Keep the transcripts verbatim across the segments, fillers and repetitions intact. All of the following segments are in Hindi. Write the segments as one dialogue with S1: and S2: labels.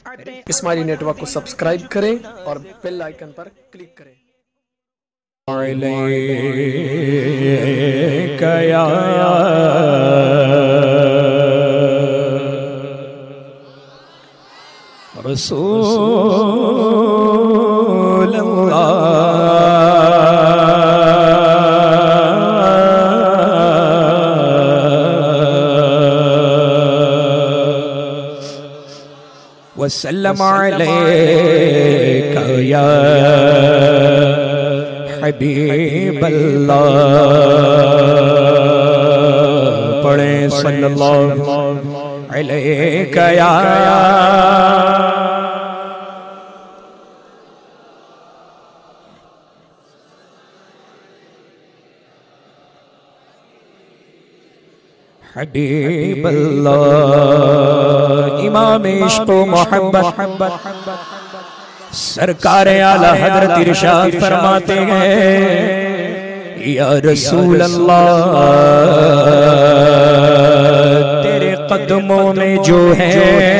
S1: इस्माइली नेटवर्क को सब्सक्राइब करें और बेल आइकन पर क्लिक करें।
S2: या रसूल अल्लाह वसल्लम अलैका या हबीब अल्लाह। पढ़े सल्लल्लाहु अलैका या हबीब अल्लाह। इमाम इश्क़ व मोहब्बत सरकार आला हज़रत इरशाद फरमाते हैं, या रसूल अल्लाह तेरे कदमों में जो है,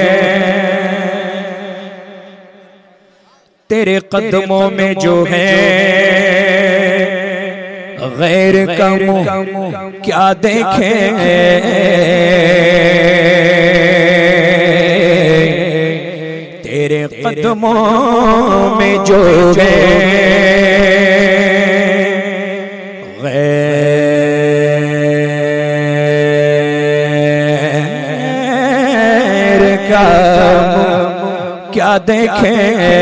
S2: तेरे कदमों में जो है गैर का मुँह क्या देखे, तेरे कदमों में जो है गैर का मुँह क्या देखे।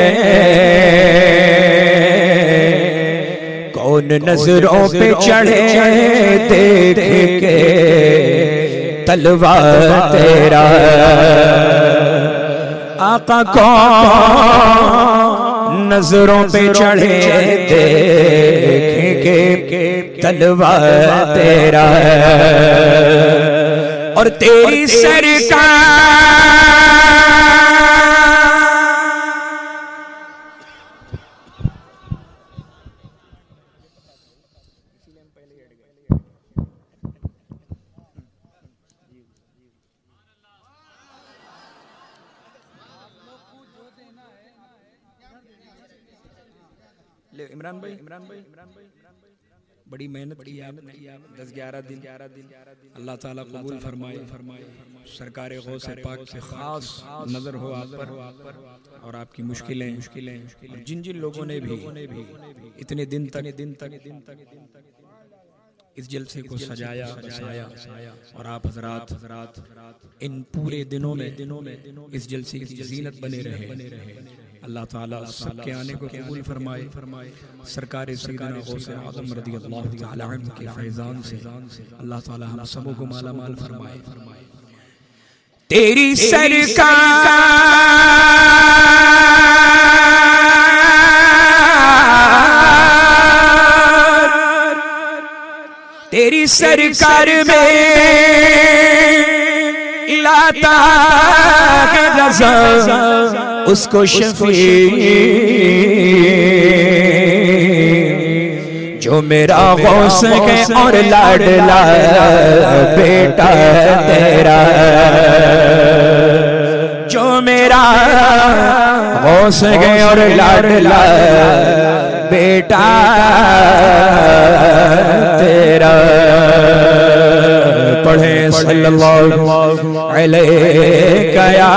S2: कौन नजरों पे चढ़े देख के तलवार तेरा, आका कौन नजरों पे चढ़े देख के तलवार तेरा, और तेरी सरकार इमरान भाई इमरान भाई इमरान भाई बड़ी मेहनत की आपने दस ग्यारह दिन ग्यारह दिन अल्लाह ताला कबूल फरमाए फरमाए। सरकार गौसे पाक से खास नजर हो आप पर और आपकी मुश्किलें मुश्किलें जिन जिन लोगों ने भी इतने दिन तक दिन तक दिन तक इस जलसे को सजाया बसाया और आप हजरात हजरात इन पूरे दिनों में दिनों में इस जलसे की ज़ीनत बने रहे। अल्लाह ताला सबके आने को कबूल फरमाए फरमाए। सरकार सैयदना गौसे आज़म रज़ियल्लाहु तआला अन्हु के फैज़ान से अल्लाह ताला हम सबों को माला माल फरमाए। तेरी सरकार तेरी सरकार में लाता है रज़ा उसको शफी, जो मेरा गौस है और लाडला बेटा तेरा, जो मेरा गौस है और लाडला बेटा तेरा। पढ़े सल्लल्लाहु अलैका या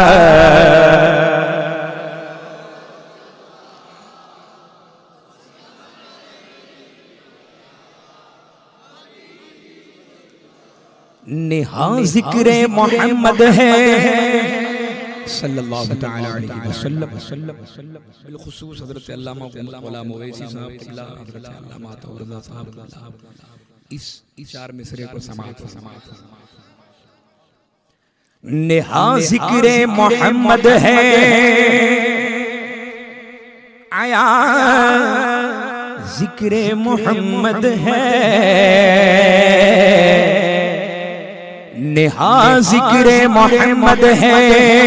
S2: निहा जिक्रे मोहम्मद है सल्लल्लाहु तआला अलैहि वसल्लम। बिलखुसूस हज़रत अल्लामा गुलाम ओवैसी साहब क़िबला, हज़रत अल्लामा तौरज़ा साहब इस चार मिसरे को समाअत समाअत। निहा जिक्रे मोहम्मद है आया जिक्रे मोहम्मद है, निहा जिक्रे मोहम्मद है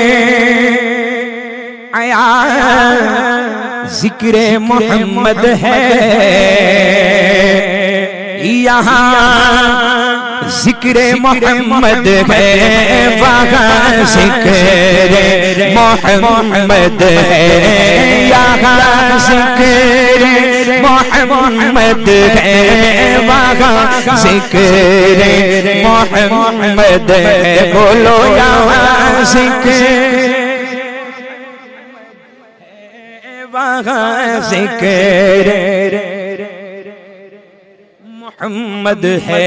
S2: आया जिक्रे मोहम्मद है।
S3: यहाँ जिक्र मोहम्मद है, वहाँ जिक्र मोहम्मद है, यहाँ जिक्र मोहम्मद है, वहाँ जिक्र मोहम्मद है। बोलो यहाँ जिक्र वहाँ जिक्र मोहम्मद है।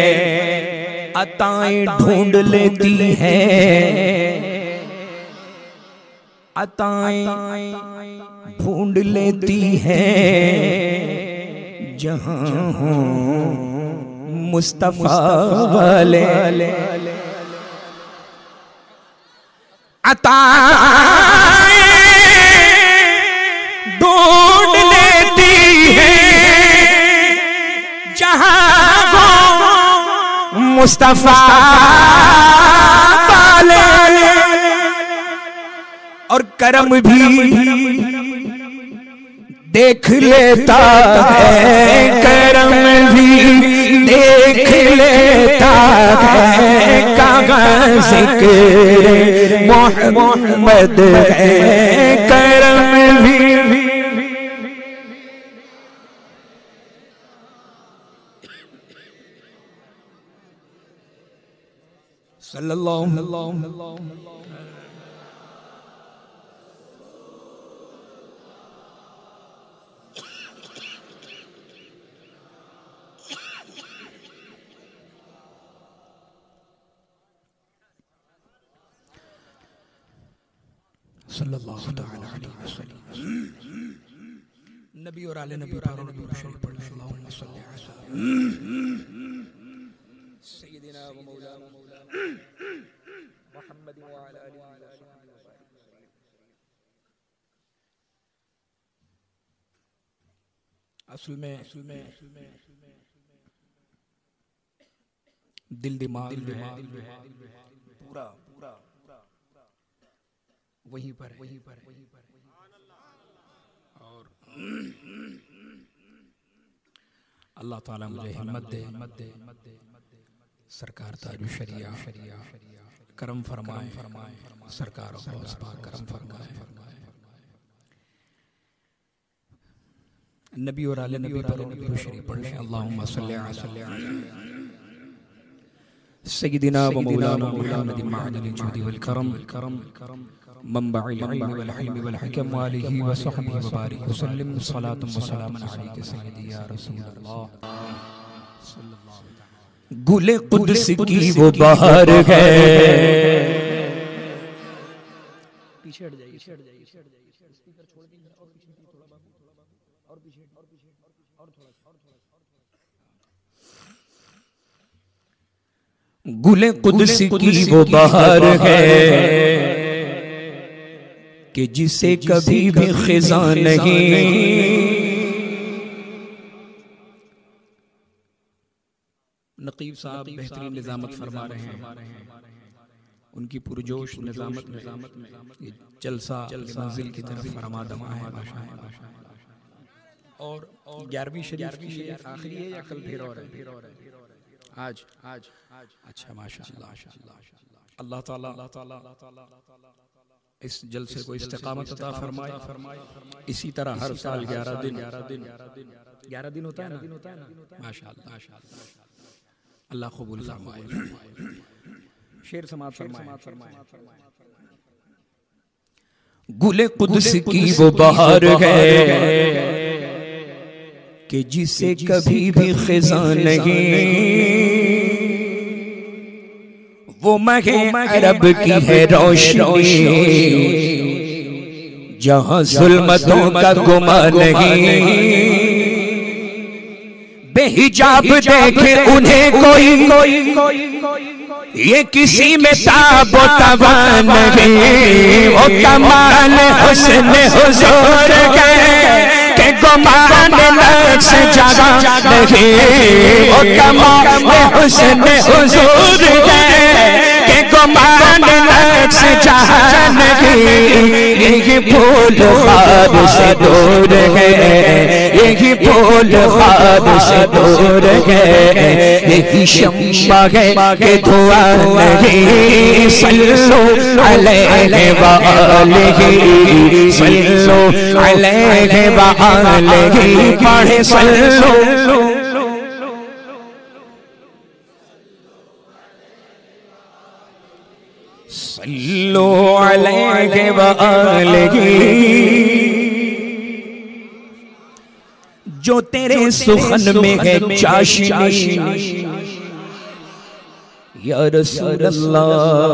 S3: अताएं ढूंढ लेती है, अताएं ढूंढ लेती है, जहाँ हो मुस्तफा वाले। अताएं ढूंढ लेती है, जहाँ हो मुस्तफा वाले। और करम भी देख लेता है, करम भी देख लेता है, कहाँ जिक्र मोहम्मद है, करम भी। सल्लल्लाहु अलैहि वसल्लम। सल्लल्लाहु अलैहि वसल्लम। नबी और आले नबी पर नबी शरीफ पढ़ लें। अल्लाहुम्मा सल्ली अला सय्यिदिना व मौलाना मुहम्मद व अला आलिहि व सल्लम। असल में असल में दिल दिमाग पूरा पूरा वहीं पर वहीं पर वहीं पर। और अल्लाह ताला मुझे हिम्मत दे, सरकार ताजु शरिया करम फरमाए, सरकार गौस पाक करम फरमाए। नबी और आले नबी पर दुरूद शरीफ पढ़ लें। अल्लाहुम्मा सल्ली अला सय्यिदिना व मौलाना मुहम्मद मअदनिल जुदी वल करम मंबअल इल्म वल हिल्म वल हिकम व आलिहि व सहबिहि व बारिक व सल्लिम सलातुम व सलामुन अलैका सय्यदी या रसूलल्लाह। गुले कुद्स की वो बहार है। पीछे हट जाइए, पीछे हट जाइए, पीछे हट जाइए, स्पीकर छोड़ दीजिए और पीछे थोड़ा और पीछे और पीछे और थोड़ा और थोड़ा। गुले कुद्स की वो बहार है कि जिसे कभी भी खिज़ा नहीं। नकीब साहब बेहतरीन निजामत फरमा रहे हैं, उनकी पुरजोश निजामत में ये जलसा मंजिल की तरफ फरमा दमा है माशाअल्लाह। और ग्यारहवीं शरीफ की आखिरी है या कल फिर और है? आज आज अच्छा माशाअल्लाह। अल्लाह ताला इस जलसे को इस्तिकामत अता फरमाए। इसी तरह हर साल ग्यारह दिन ग्यारह दिन होता है ना माशाअल्लाह। अल्लाह कबूल फरमाए। शेर समाअत फरमाए। गुले कुद्स की वो बहार है कि जिसे कभी भी खिज़ा नहीं। वो महे अरब की है रोशनी जहाँ जुल्मतों का गुमान नहीं। बेहिजाब देखे उन्हें कोई ये किसी में ताबो तवा नहीं। वो कमाल हुस्न हुजूर के गुमान लक्ष जगह नहीं। वो कमाल हुस्न हुजूर के गुमान लक्ष जहां नहीं।
S4: यही फूल ख्वाब से दूर है, यही फूल ख्वाब से दूर है, यही शम्मा है कि धुआं नहीं। सल्लु अलैहि व आलिहि, सल्लु अलैहि व आलिहि, पढ़े सल्लु सल्लु अलैहि व आलिहि। जो तेरे सुखन में है चाशनी या रसूल अल्लाह,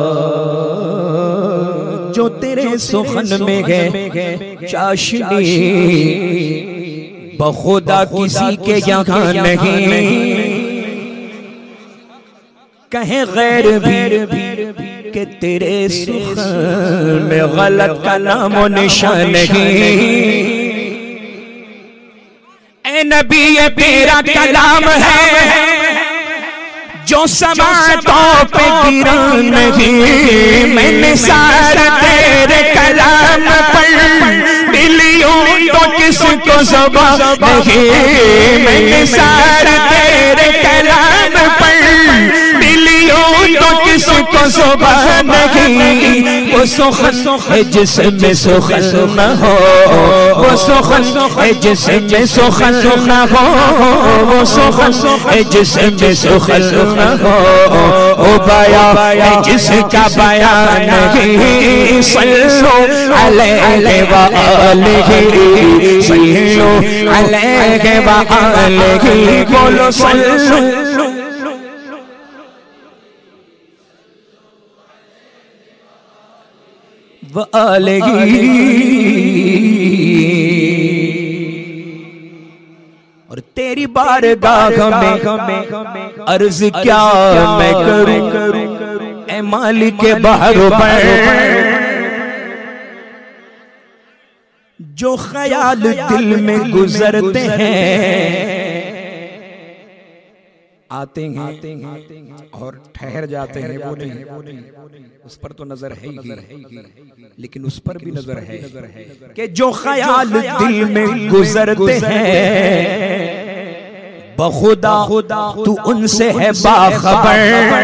S4: जो तेरे सुखन में है चाशनी, बखुदा किसी के यहाँ नहीं। कहे गैर भी कि तेरे सुखन में गलत का नाम निशान नहीं। ए नबी ये तेरा कलाम है जो समातों पे गिरा नहीं। मैंने सारा तेरे कलाम पर दिलियों तो किसको ज़ुबान नहीं। मैंने सारा तेरे कलाम पर दिलियों तो किसको ज़ुबान नहीं। वो सुखन है जिसमें सुखन न हो, वो सुखन है जिसमें सुखन न हो, वो सुखन है जिसमें सुखन न हो, वो बयां है जिसका बयान नहीं। सल्लु अलैहि व आलिहि, सल्लु अलैहि व आलिहि, बोलो सल्लु व आलिहि। और तेरी बारगाह में अर्ज क्या मैं करूं ए मालिक बहरों पर। जो ख्याल दिल में गुजरते हैं, आते हैं और ठहर जाते हैं, वो नहीं, उस पर तो नजर है ही, लेकिन उस पर भी नजर है कि जो ख्याल दिल में गुजरते हैं, बखुदा तू उनसे है बाखबर।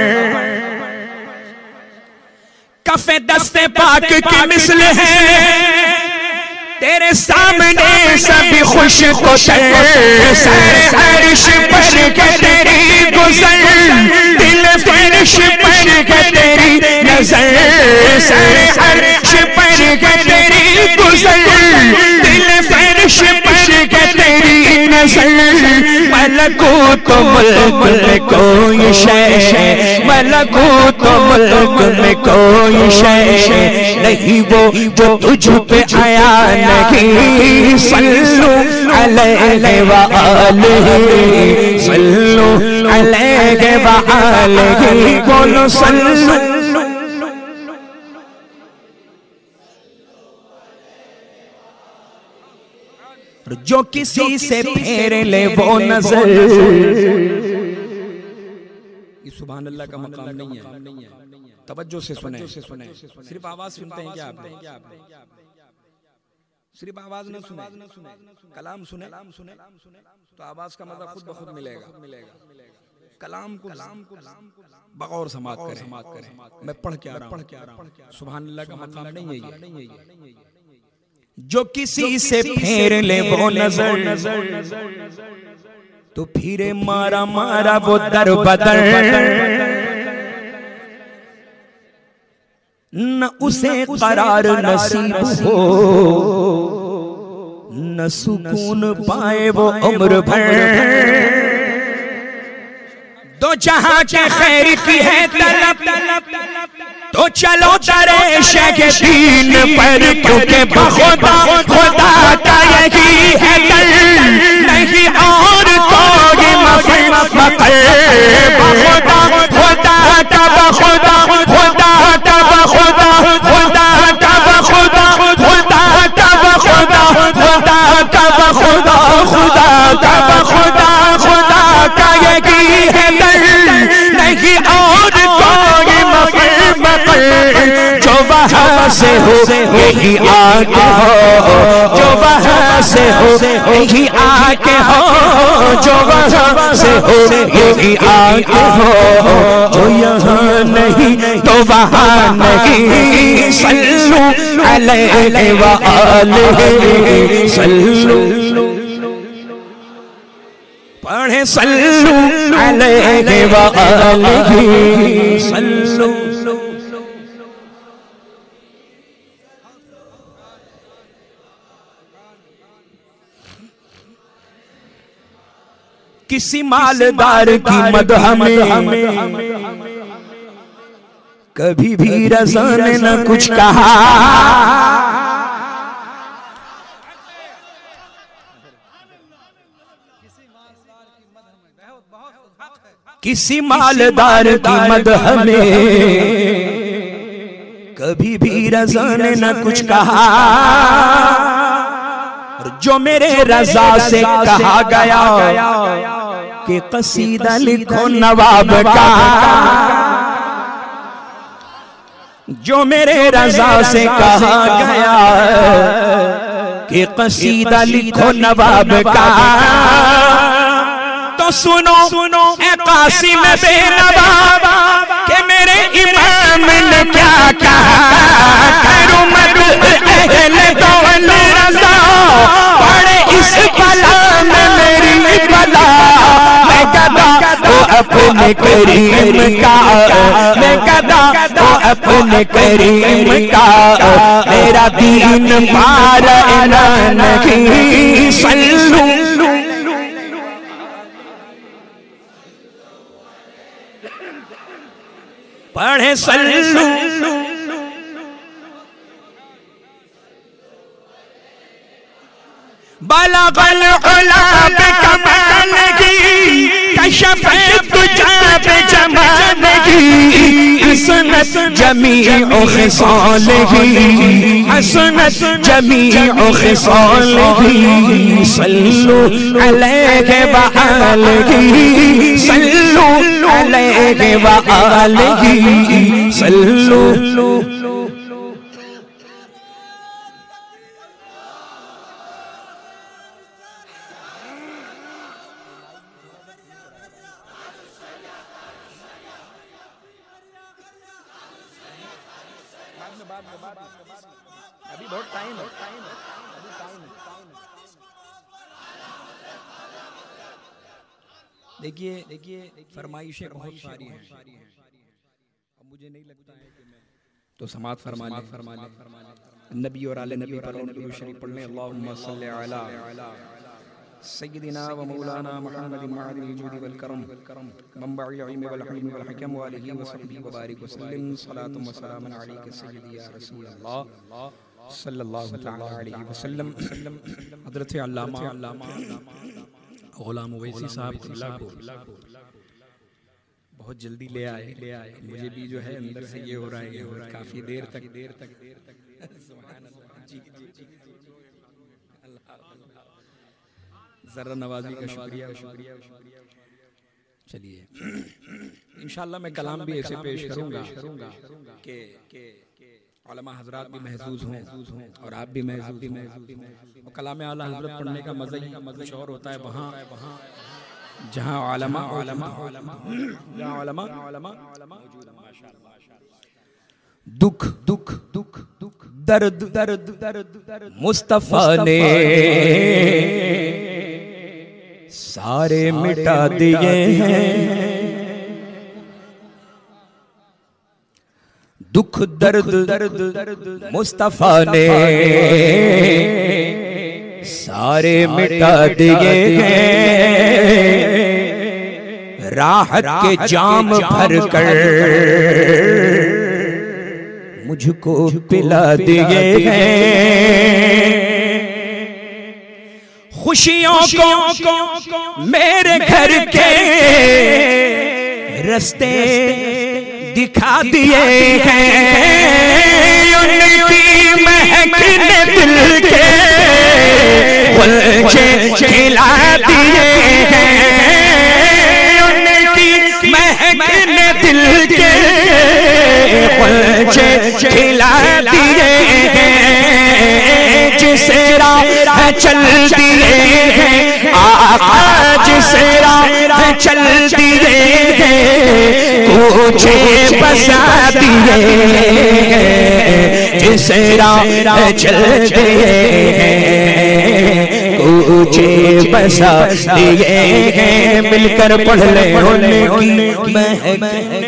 S4: कफे दस्ते पाक की मिसल है तेरे सामने सभी खुश को सर अर्श पर के तेरी गुजर, दिल फर्श पर के तेरी नजर, सर अर्श पर के तेरी गुजर, दिल फर्श पर के तेरी नजर। मलकूत मुल्क में कोई शय, मलकूत मुल्क में कोई शय नहीं वो जो तुझ पे आया नहीं। सल्लु अलैहि व आलिहि, सल्लु अलैहि व आलिहि, बोलो सल्लु। जो किसी से फेर ले वो नजर,
S2: ये सुभान अल्लाह का मकाम नहीं है, तवज्जो से सुने। सिर्फ आवाज सुनते हैं क्या आप? सिर्फ आवाज न सुने, कलाम सुने तो आवाज का मजा खुद ब खुद मिलेगा। कलाम को बगौर समात करें। मैं पढ़ के आ रहा हूं, सुभान अल्लाह का मकाम नहीं है ये।
S4: जो किसी से फेर ले वो नजर, तो फिरे मारा मारा वो दर बदर। न उसे करार नसीब हो, न सुकून पाए वो उम्र भर। दो जहां के खैर की है तलब, तो चलो दरे के दीन पर, क्योंकि बखुदा खुदा का यही है दर, नहीं और कोई मफर मकर। बखुदा खुदा का बखुदा, खुदा का बखुदा, खुदा का बखुदा, खुदा का बखुदा, खुदा का बखुदा, खुदा का बखुदा, खुदा का यही है दर, नहीं और कोई मफर मकर। जो वहाँ से हो यही आके हो, जो वहाँ से हो यही आके हो, जो वहाँ से हो यही आके हो, जो यहाँ नहीं तो वहाँ नहीं। सल्लू अलैहि व आलिहि सल्लू, पढ़े सल्लू अलैहि व आलिहि सल्लू। किसी मालदार की मदह में कभी भी रज़ा ने न कुछ कहा, किसी मालदार की मदह में कभी भी रज़ा ने न कुछ कहा, जो मेरे रज़ा से कहा गया कि कसीदा लिखो नवाब का, जो मेरे रज़ा से कहा गया कि कसीदा लिखो नवाब का, तो सुनो सुनो ए कासिम बेनवाब के मेरे इमाम ने क्या कहा। करूं मत अहले दौल रज़ा, पड़े इस बला में मेरी बला, मैं गदा वो अपने करीम का, मैं गदा वो अपने करीम का, मेरा दीन पार नहीं। सल्लू पढ़े सल्लू बलगल उला बिकमाल की, कशफ तुजाब जमाल की, हसनत जमीउ खिसाल की, हसनत जमीउ खिसाल की। सल्लू अलैहि व आलिहि सल्लू अलैहि व आलिहि सल्लू। अभी बहुत टाइम है,
S2: देखिए देखिए फरमाइशें बहुत सारी हैं, अब मुझे नहीं लगता है कि मैं तो समात फरमा ले फरमा ले नबी और आले नबी पर दुरूद शरीफ पढ़ लें। अल्लाहुम्मा सल्ली अला सय्यिदिना व मौलाना मुहम्मदिन मअदिल वजूद वल करम मंबअल इल्म वल हिल्म वल हिकम व आलिहि व सहबिहि व बारिक व सल्लिम सलातु व सलामन अलैका सय्यदी या रसूल अल्लाह सल्लल्लाहु तआला अलैहि वसल्लम। हज़रत अल्लामा गुलाम ओवैसी साहब किबला को बहुत जल्दी ले आए ले आए मुझे भी जो है अंदर से ये हो रहा है और काफी देर तक देर तक देर तक सुभान अल्लाह जी जी जरा नवाजी का शुक्रिया शुक्रिया। चलिए इंशाअल्लाह मैं कलाम भी ऐसे पेश करूंगा कि उलमा हजरात भी महसूस हों और आप भी महसूस भी महसूस। कलाम आला हजरत पढ़ने का मजा ही कुछ और होता है वहाँ वहाँ जहाँ उलमा उलमा जहाँ उलमा उलमा
S4: दुख दुख दुख दुख दर्द दर्द दर्द दर्द मुस्तफा ने सारे मिटा दिए हैं। दुख दर्द दर्द दर्द मुस्तफा ने सारे मिटा दिए हैं। राहत के जाम भर कर मुझको पिला दिए हैं। खुशियों को मेरे घर के रास्ते दिखा दिए हैं। उनकी महक ने दिल के गुलचे खिला दिए हैं। उनकी महक ने दिल के गुलचे खिला दिए चल दिए हैं, आका जिसे राह चल दिए हैं, कूचे बसा दिए हैं, जिसे राह चल दिए हैं, कूचे बसा दिए हैं। मिलकर पढ़ ले उनकी महक।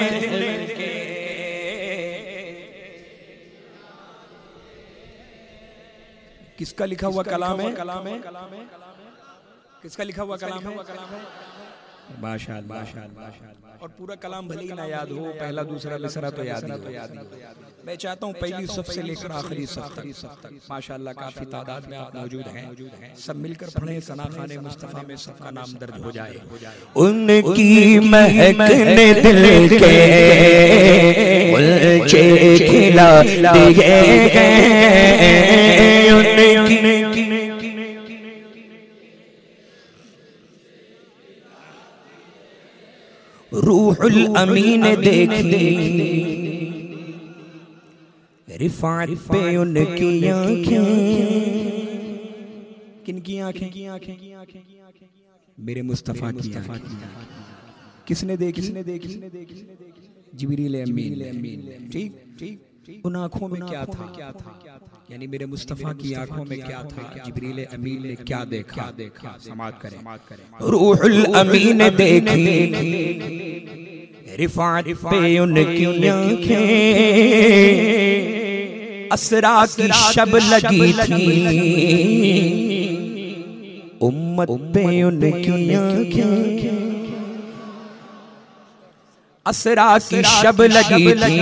S2: किसका लिखा हुआ कलाम है? कलाम है किसका लिखा हुआ कलाम है? माशाअल्लाह माशाअल्लाह। और पूरा कलाम भले ही ना याद हो, पहला दूसरा मिसरा तो याद ही हो। मैं चाहता हूँ पहली सफ से लेकर आखिरी सफ तक माशाअल्लाह काफी तादाद में आप मौजूद हैं, सब मिलकर पढ़ें। सना खाने मुस्तफा में सबका नाम दर्ज हो जाए।
S4: उनकी महक ने दिल के उलझे खिला दिए हैं, उनकी रूहुल अमीन देखी रिफात पे उनकी आंखें।
S2: किनकी आंखें? मेरे मुस्तफा की आंखें। किसने देखी? जिब्रील अमीन। ठीक ठीक। उन आंखों में क्या था? यानी मेरे मुस्तफा की आंखों में क्या था? जिब्रील अमीन ने क्या देखा? देखा समाअत करें।
S4: रूहुल अमीन देखी रिफात पे उनकी आंखें, असरा की शब लगी थी उम्मत पे उनकी आंखें, असरा की शब लगी थी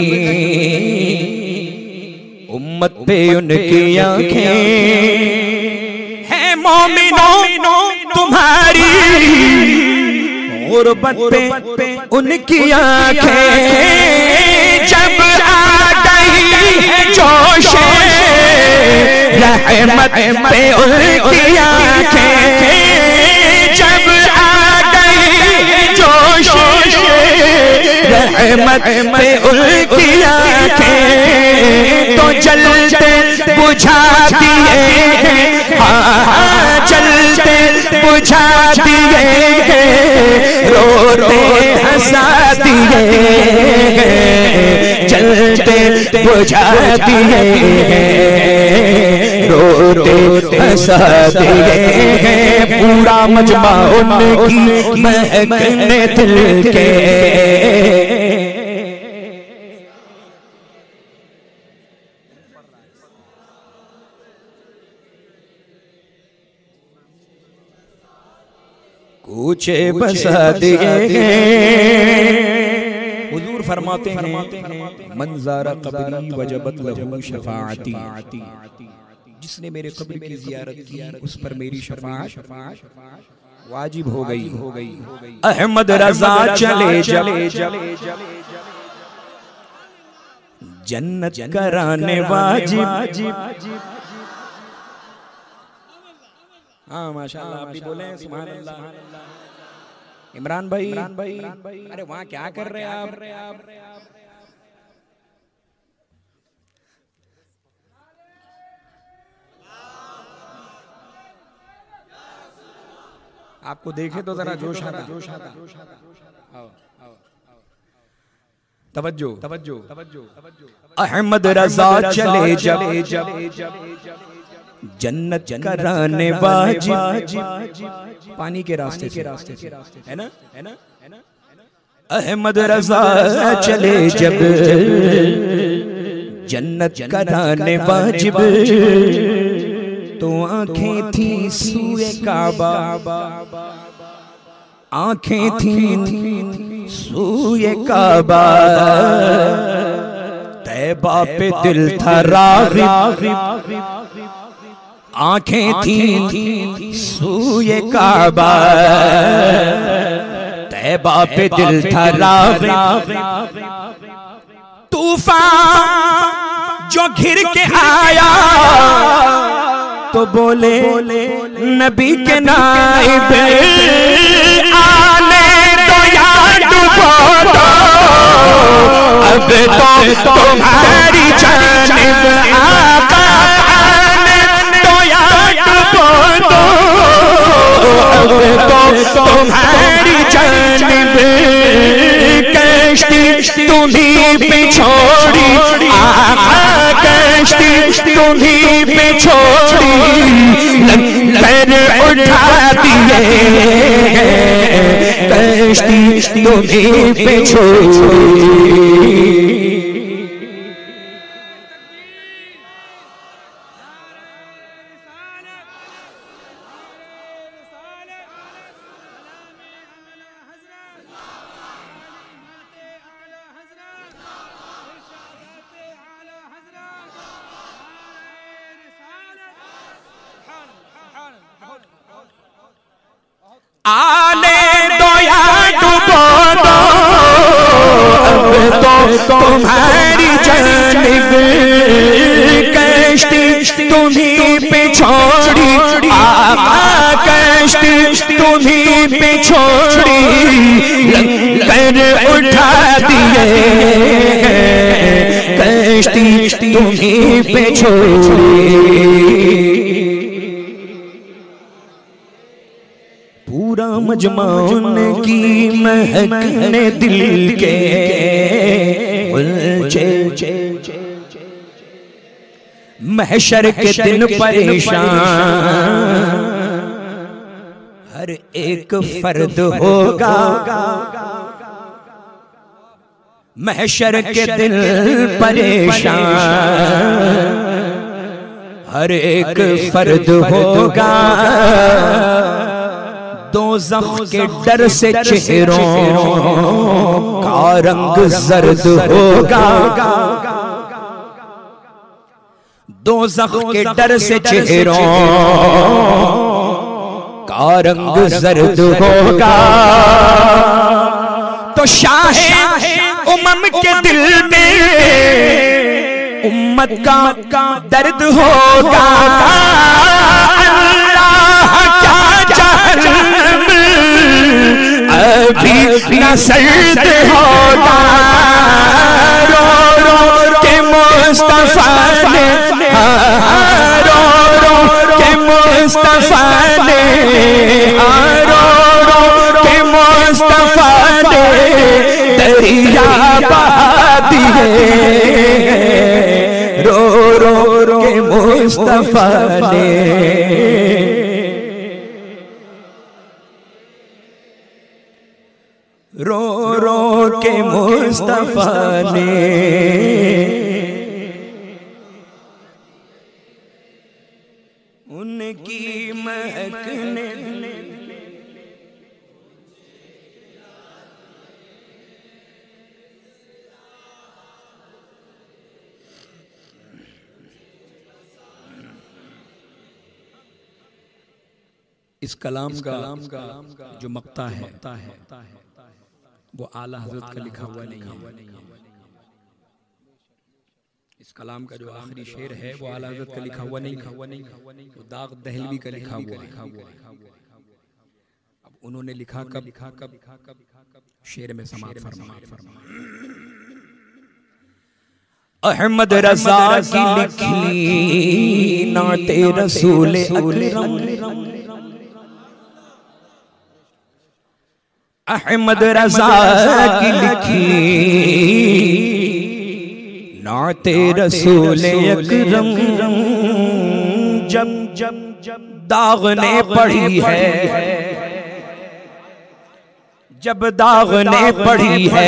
S4: उम्मत पे उनकी आंखें। है मोमिनो तुम्हारी गुर्बत पे उनकी आंखें, जब आ गई है जोश रहमत पे उनकी आंखें, जब आ गई है जोश रहमत पे उनकी आंखें, तो जलते बुझा दिए हैं, हाँ जलते बुझा दिए हैं, रोते हंसा दिए हैं, जलते बुझा दिए हैं, रोते हंसा दिए हैं। पूरा मजमा उनकी महक ने दिल के, कूचे बसा दिए हैं।
S2: हुजूर फरमाते हैं मंज़ारा कब्री वजबत लहू शफाअती, जिसने मेरे कब्र की जियारत की उस पर मेरी शफाअत वाजिब हो गई हो गई।
S4: अहमद रजा चले चले जन्नत कराने वाजिब।
S2: हाँ माशाअल्लाह, आप भी बोले सुभान अल्लाह। इमरान भाई, अरे वहाँ क्या कर रहे हैं आप? आपको देखे तो जरा जोश आता। तवज्जो तवज्जो तवज्जो।
S4: अहमद रजा चले चले जन्नत कराने वाजिब,
S2: पानी के रास्ते के रास्ते से है ना है ना है ना।
S4: अहमद रजा चले जब जन्नत कराने वाजिब, तो आंखें थी सूए काबा, आंखें थी सूए काबा, तैबा पे दिल था राग़िब, आंखें थी सूए काबा, तैबा पे दिल था राग़िब। तूफान जो घिर के आया तो बोले नबी के नाइब, आने तो यार डूबो दो, अब तो तुम्हारी जानिब आका, आने तो यार डूबो कश्ती तुम्हीं पे छोड़ी।
S3: आने दो या डूबो दो, अब तो तुम्हारी जानिब कश्ती तुम्हीं पे छोड़ी। आका कश्ती तुम्हीं पे छोड़ी, लंगर उठा दिए कश्ती तुम्हीं पे छोड़ी। पूरा मजमाउन की महकने दिल के उलझे, महशर के दिन परेशान, हर एक फर्द होगा महशर के दिन परेशान, हर एक फर्द होगा दोज़ख के डर से चेहरों का रंग जर्द होगा। दोज़ख के डर से चेहरों का रंग जर्द होगा। तो शाहे उम्म के दिल में उम्मत का दर्द होगा। अभी न सर्द होगा, रो रो के मुस्तफा ने, रो रो के मुस्तफा ने, रो रो के मुस्तफा ने दरिया बहा दिए, रो रो के मुस्तफा ने। रो रो के मुस्तफा ने उनकी महकने इस कलाम का जो मक्ता है वो आला हजरत का लिखा हुआ नहीं है। इस कलाम का जो आखिरी शेर है वो आला हजरत का लिखा हुआ नहीं है, वो दाग दहलवी का लिखा हुआ है। अब उन्होंने लिखा कब लिखा कब शेर में समाप्त फरमाया। अहमद रज़ा की लिखी नाते रसूल अकरम, अहमद रज़ा की लिखी नाते रसूल अकरम, जब जब जब दाग ने पढ़ी है, जब दाग ने पढ़ी है,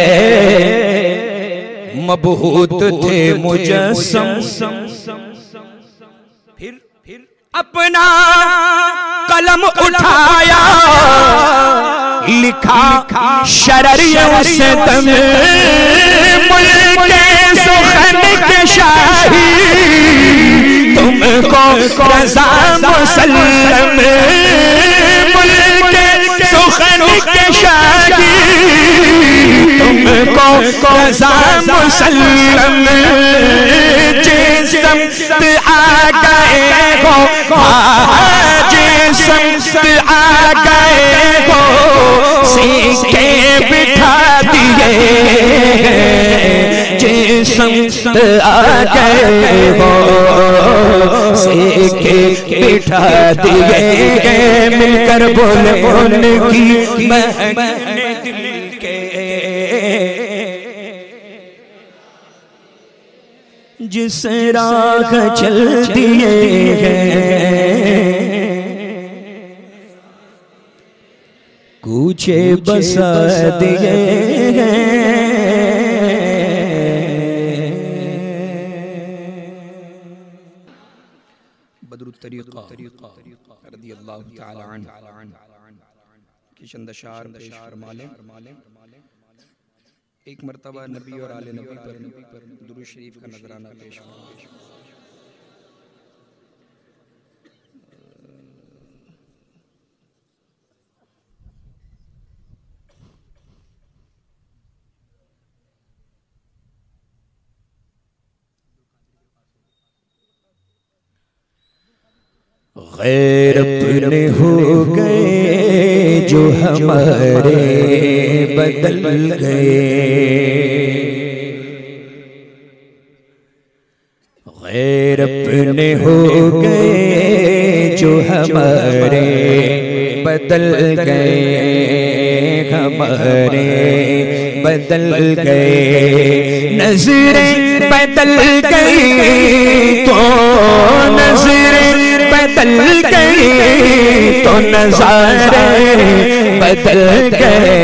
S3: मबहूत थे मुजस्सम, फिर फिर अपना कलम उठाया, लिखा शररिय उस दम, मुल्के सुखन के शाही, तुमको रज़ा मुसल्लम, मुल्के सुखन के शाही, तुमको रज़ा मुसल्लम, जिस समत आ गए हो, जिस समत आ गए हो, सीखे बिठा दिए, जिस समत आ गए हो, सीखे बिठा दिए, मिलकर बोले उनकी महकने दिल के, जिस राह चल दिए हैं,
S4: कूचे बसा दिए
S3: बदरुत तरीक़ा रज़ियल्लाहु तआला अन्हु की चंद अशार पेश फरमालें। एक मरतबा नबी और आले नबी पर दुरूद शरीफ का नजराना पेश फरमालें।
S4: गैर अपने हो गए जो हमारे बदल गए, गैर अपने हो गए जो हमारे बदल गए, हमारे बदल गए। नजरें बदल गई तो नजरें बदल गई तो नज़ारे बदल गए,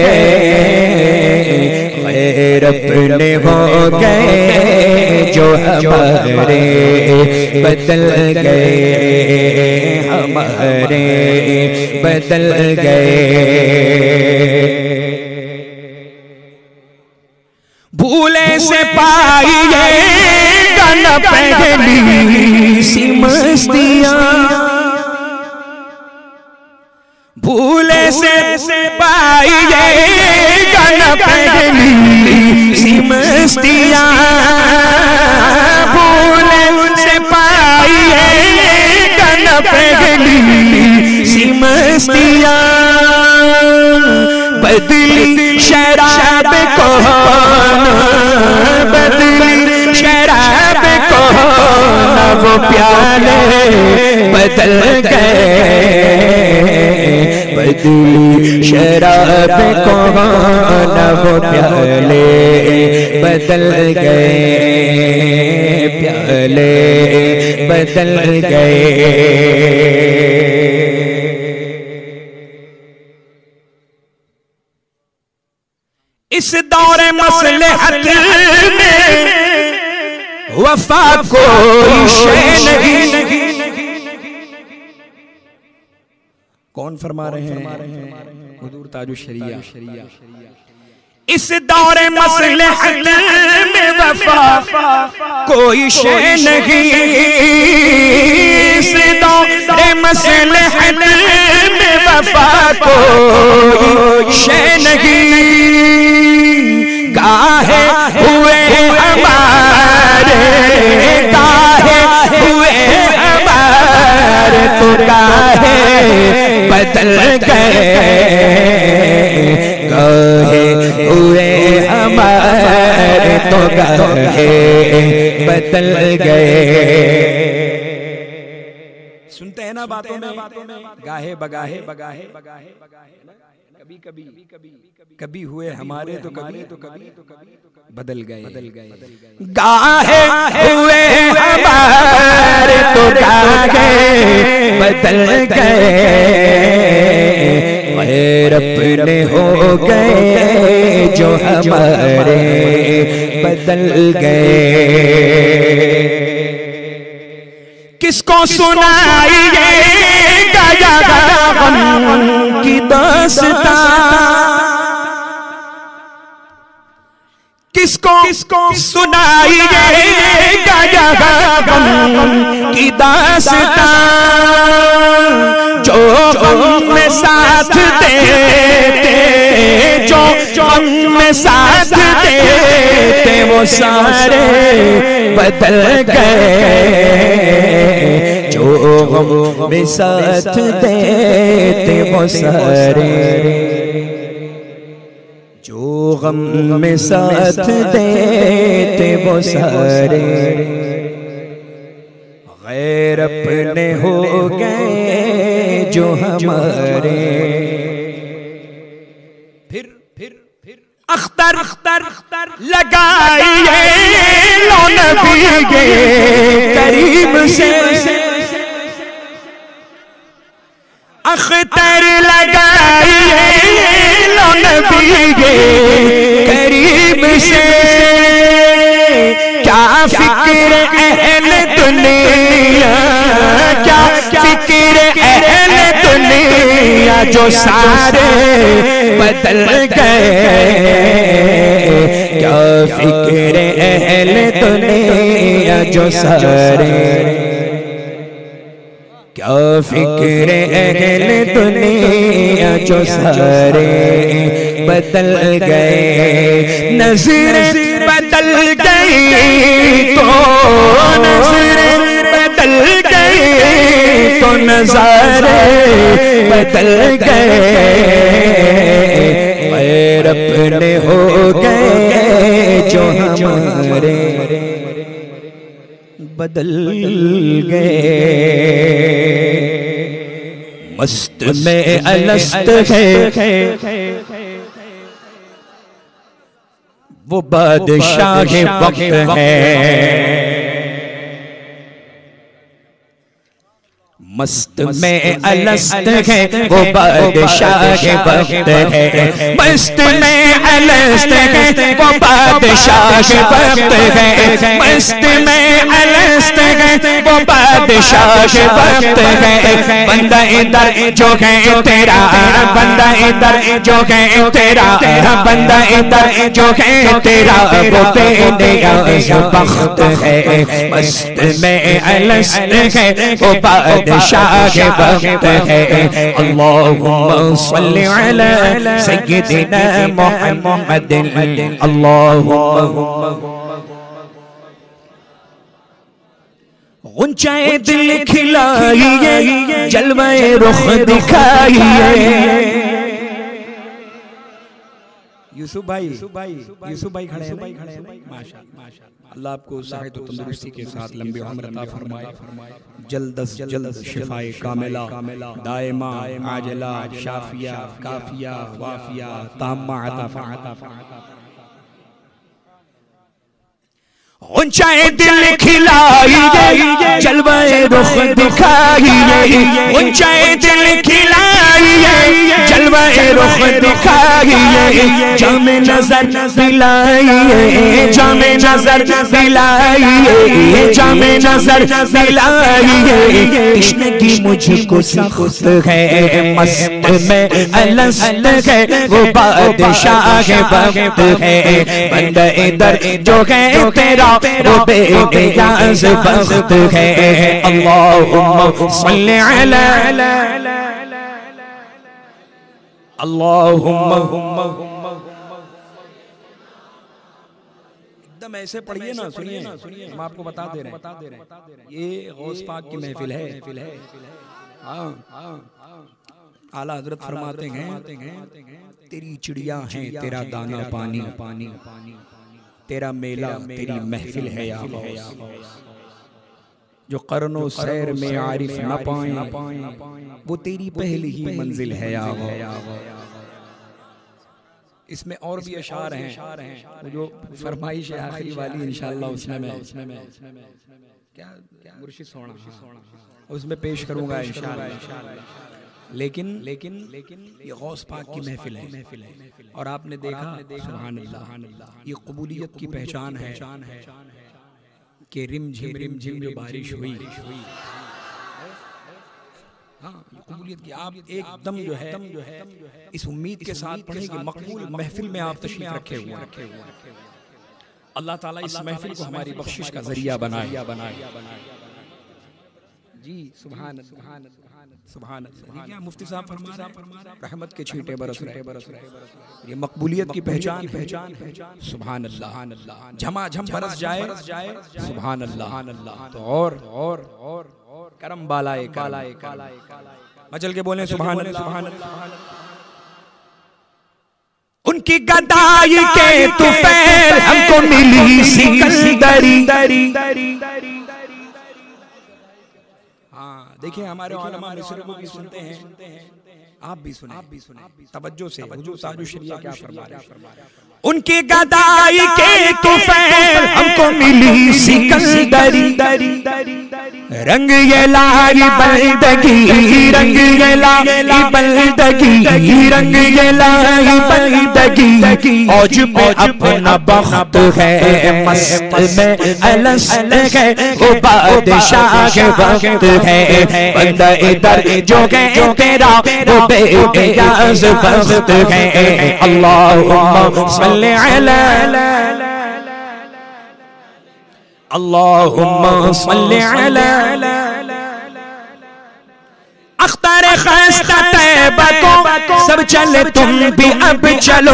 S4: गैर अपने हो गए जो हमारे बदल गए, हमारे बदल गए। भूले से पाइए न पहली सी मस्तियां, भूले से पाइए न पहली सी मस्तियां, भूले से पाइए न पहली सी मस्तियां। बदली शराब को बदली शराब को वो प्याले बदल गए, बदली शराब को वो प्याले बदल गए, प्याले बदल गए। इस दौरे मसलहत में वफा कोई शे नहीं।
S3: कौन फरमा रहे हैं? हुजूर ताजुश शरिया।
S4: इस दौरे मसलहत में वफा कोई शे नहीं, इस दौरे मसलहत में वफा कोई शे नहीं। काहे हुए हमारे, काहे हुए हमारे तो काहे बदल गए, काहे हुए हमारे तो काहे बदल गए।
S3: सुनते हैं ना बातों में, गाहे बगाहे बगाहे बगाहे बगाहे, कभी कभी कभी कभी हुए हमारे तो कभी तो कभी तो कभी बदल गए, बदल गए।
S4: गाहे हुए हमारे तो गाहे बदल गए, गैर अपने हो गए जो हमारे बदल गए। किसको सुनाइए गाया गम की दास्तां, किसको किसको सुनाइए गाया गम की दास्तां, जो गम में साथ देते, जो गम में साथ देते वो सारे बदल गए, जो गम में साथ देते वो सारे, जो गम में साथ देते वो सारे गैर अपने हो गए जो हमारे। फिर फिर फिर अख्तर अख्तर अख्तर लगाइए लो नबी के करीम से, अख्तर लगाइए जो सारे बदल गए, क्या फिक्र अहले दुनिया जो सारे, क्या फिक्र अहले दुनिया जो सारे बदल गए। नजर बदल गई तो नजर बदल गई तो नजारे बदल गए, पैर अपने हो गए जो हमारे बदल गए। मस्त में अलस्त है वो बादशाह वक्त है, मस्त में अलस्त है वो बादशाह वक्त है, मस्त में अलस्त है वो बादशाह वक्त है, मस्त में अलस्त है वो बादशाह वक्त है। बंदा इधर जो है तेरा, बंदा इधर जो है तेरा, बंदा इधर जो है तेरा वो बेनियाज़ बख्त है। मस्त में अलस्त है वो बादशाह शाह वक्त है। अल्लाहुम्मा सल्ली अला सय्यिदिना मुहम्मद, अल्लाहुम्मा। गुंचाए दिल खिलाइए, जलवाए रुख दिखाइए।
S2: यूसुफ भाई, यूसुफ भाई खड़े हैं, माशाअल्लाह। अल्लाह आपको सेहत और तंदुरुस्ती के साथ लंबी उम्र अता फरमाए, जल्द अज जल्द शिफाए कामिला, दायमा आजला, शाफिया काफिया वाफिया ताम्मा अता फरमाए।
S4: ऊंचाए दिल खिलाइए, जलवाए रुख दिखाइए, ऊंचाए दिल खिलाइए, जलवाए रुख दिखाइए। जामे नजर दिलाइए, जामे नजर दिलाइए, जामे नजर दिलाइए। तश्नगी मुझको सख्त है, मस्त में अलस्त है वो बादशाह वक्त है। बंदा इधर जो है तेरा वो बेनियाज़ बख्त है। अल्लाहुम्मा सल्ली अला, अल्लाहुम्मा।
S2: एकदम ऐसे पढ़िए ना, सुनिए, हम आपको बता दे रहे हैं, ये गौस पाक की महफिल है। हाँ, आला हजरत फरमाते हैं, तेरी चिड़िया है तेरा दाना पानी, तेरा मेला तेरी महफिल है या गौस। जो कर्नो सैर में आरिफ न पाए वो तेरी पहली ही मंजिल है या गौस। इसमें और भी अशार हैं, जो फरमाइश है आखिरी वाली इंशाअल्लाह उसमें मैं क्या मुर्शिद सोना उसमें पेश करूंगा इंशाअल्लाह। लेकिन लेकिन लेकिन ये गौस पाक की महफिल है और आपने देखा सुभान अल्लाह, ये कबूलियत की पहचान है कि रिम झिम रिम झिम जो बारिश हुई, हाँ कबूलियत की आप एकदम जो है इस उम्मीद के साथ पढ़े कि मकबूल महफिल में आप तशरीफ रखे हुए, अल्लाह ताला इस महफिल को हमारी बख्शिश का जरिया बनाए। जी सुभान सुभान सुभान क्या मुफ्ती साहब फरमा रहे हैं, रहमत के छींटे बरस रहे बरस रहे। ये मकबूलियत की पहचान पहचान सुभान अल्लाह, झमाझम बरस जाए सुभान अल्लाह। तो और और और करम बालाए कालाए कालाए मचल के बोले सुभान अल्लाह, सुभान अल्लाह।
S4: उनकी गदाई के तुफैल हमको मिली सिकंदरी।
S2: हाँ देखिए हमारे उलमा मिस्र को भी सुनते हैं, आप भी सुने, आप भी सुने तवज्जो से। हुजूर ताजुश शरिया क्या फरमा रहे हैं,
S4: उनकी गदाई के तुफैल हमको मिली सिकंदरी। रंग ये लाई बंदगी, रंग ये लाई बंदगी, रंग ये लाई बंदगी। औज पे अपना बख्त है, मस्त में अलस्त है, वो बादशाह के वक्त है। बंदा इधर जो है तेरा वो बेयाज वक्त है। अल्लाहुम्मा सल्ली अला अल्लाहुम्मा सल्ली अला अख्तर खस्ता तैयबा को सब चले तुम भी अब चलो।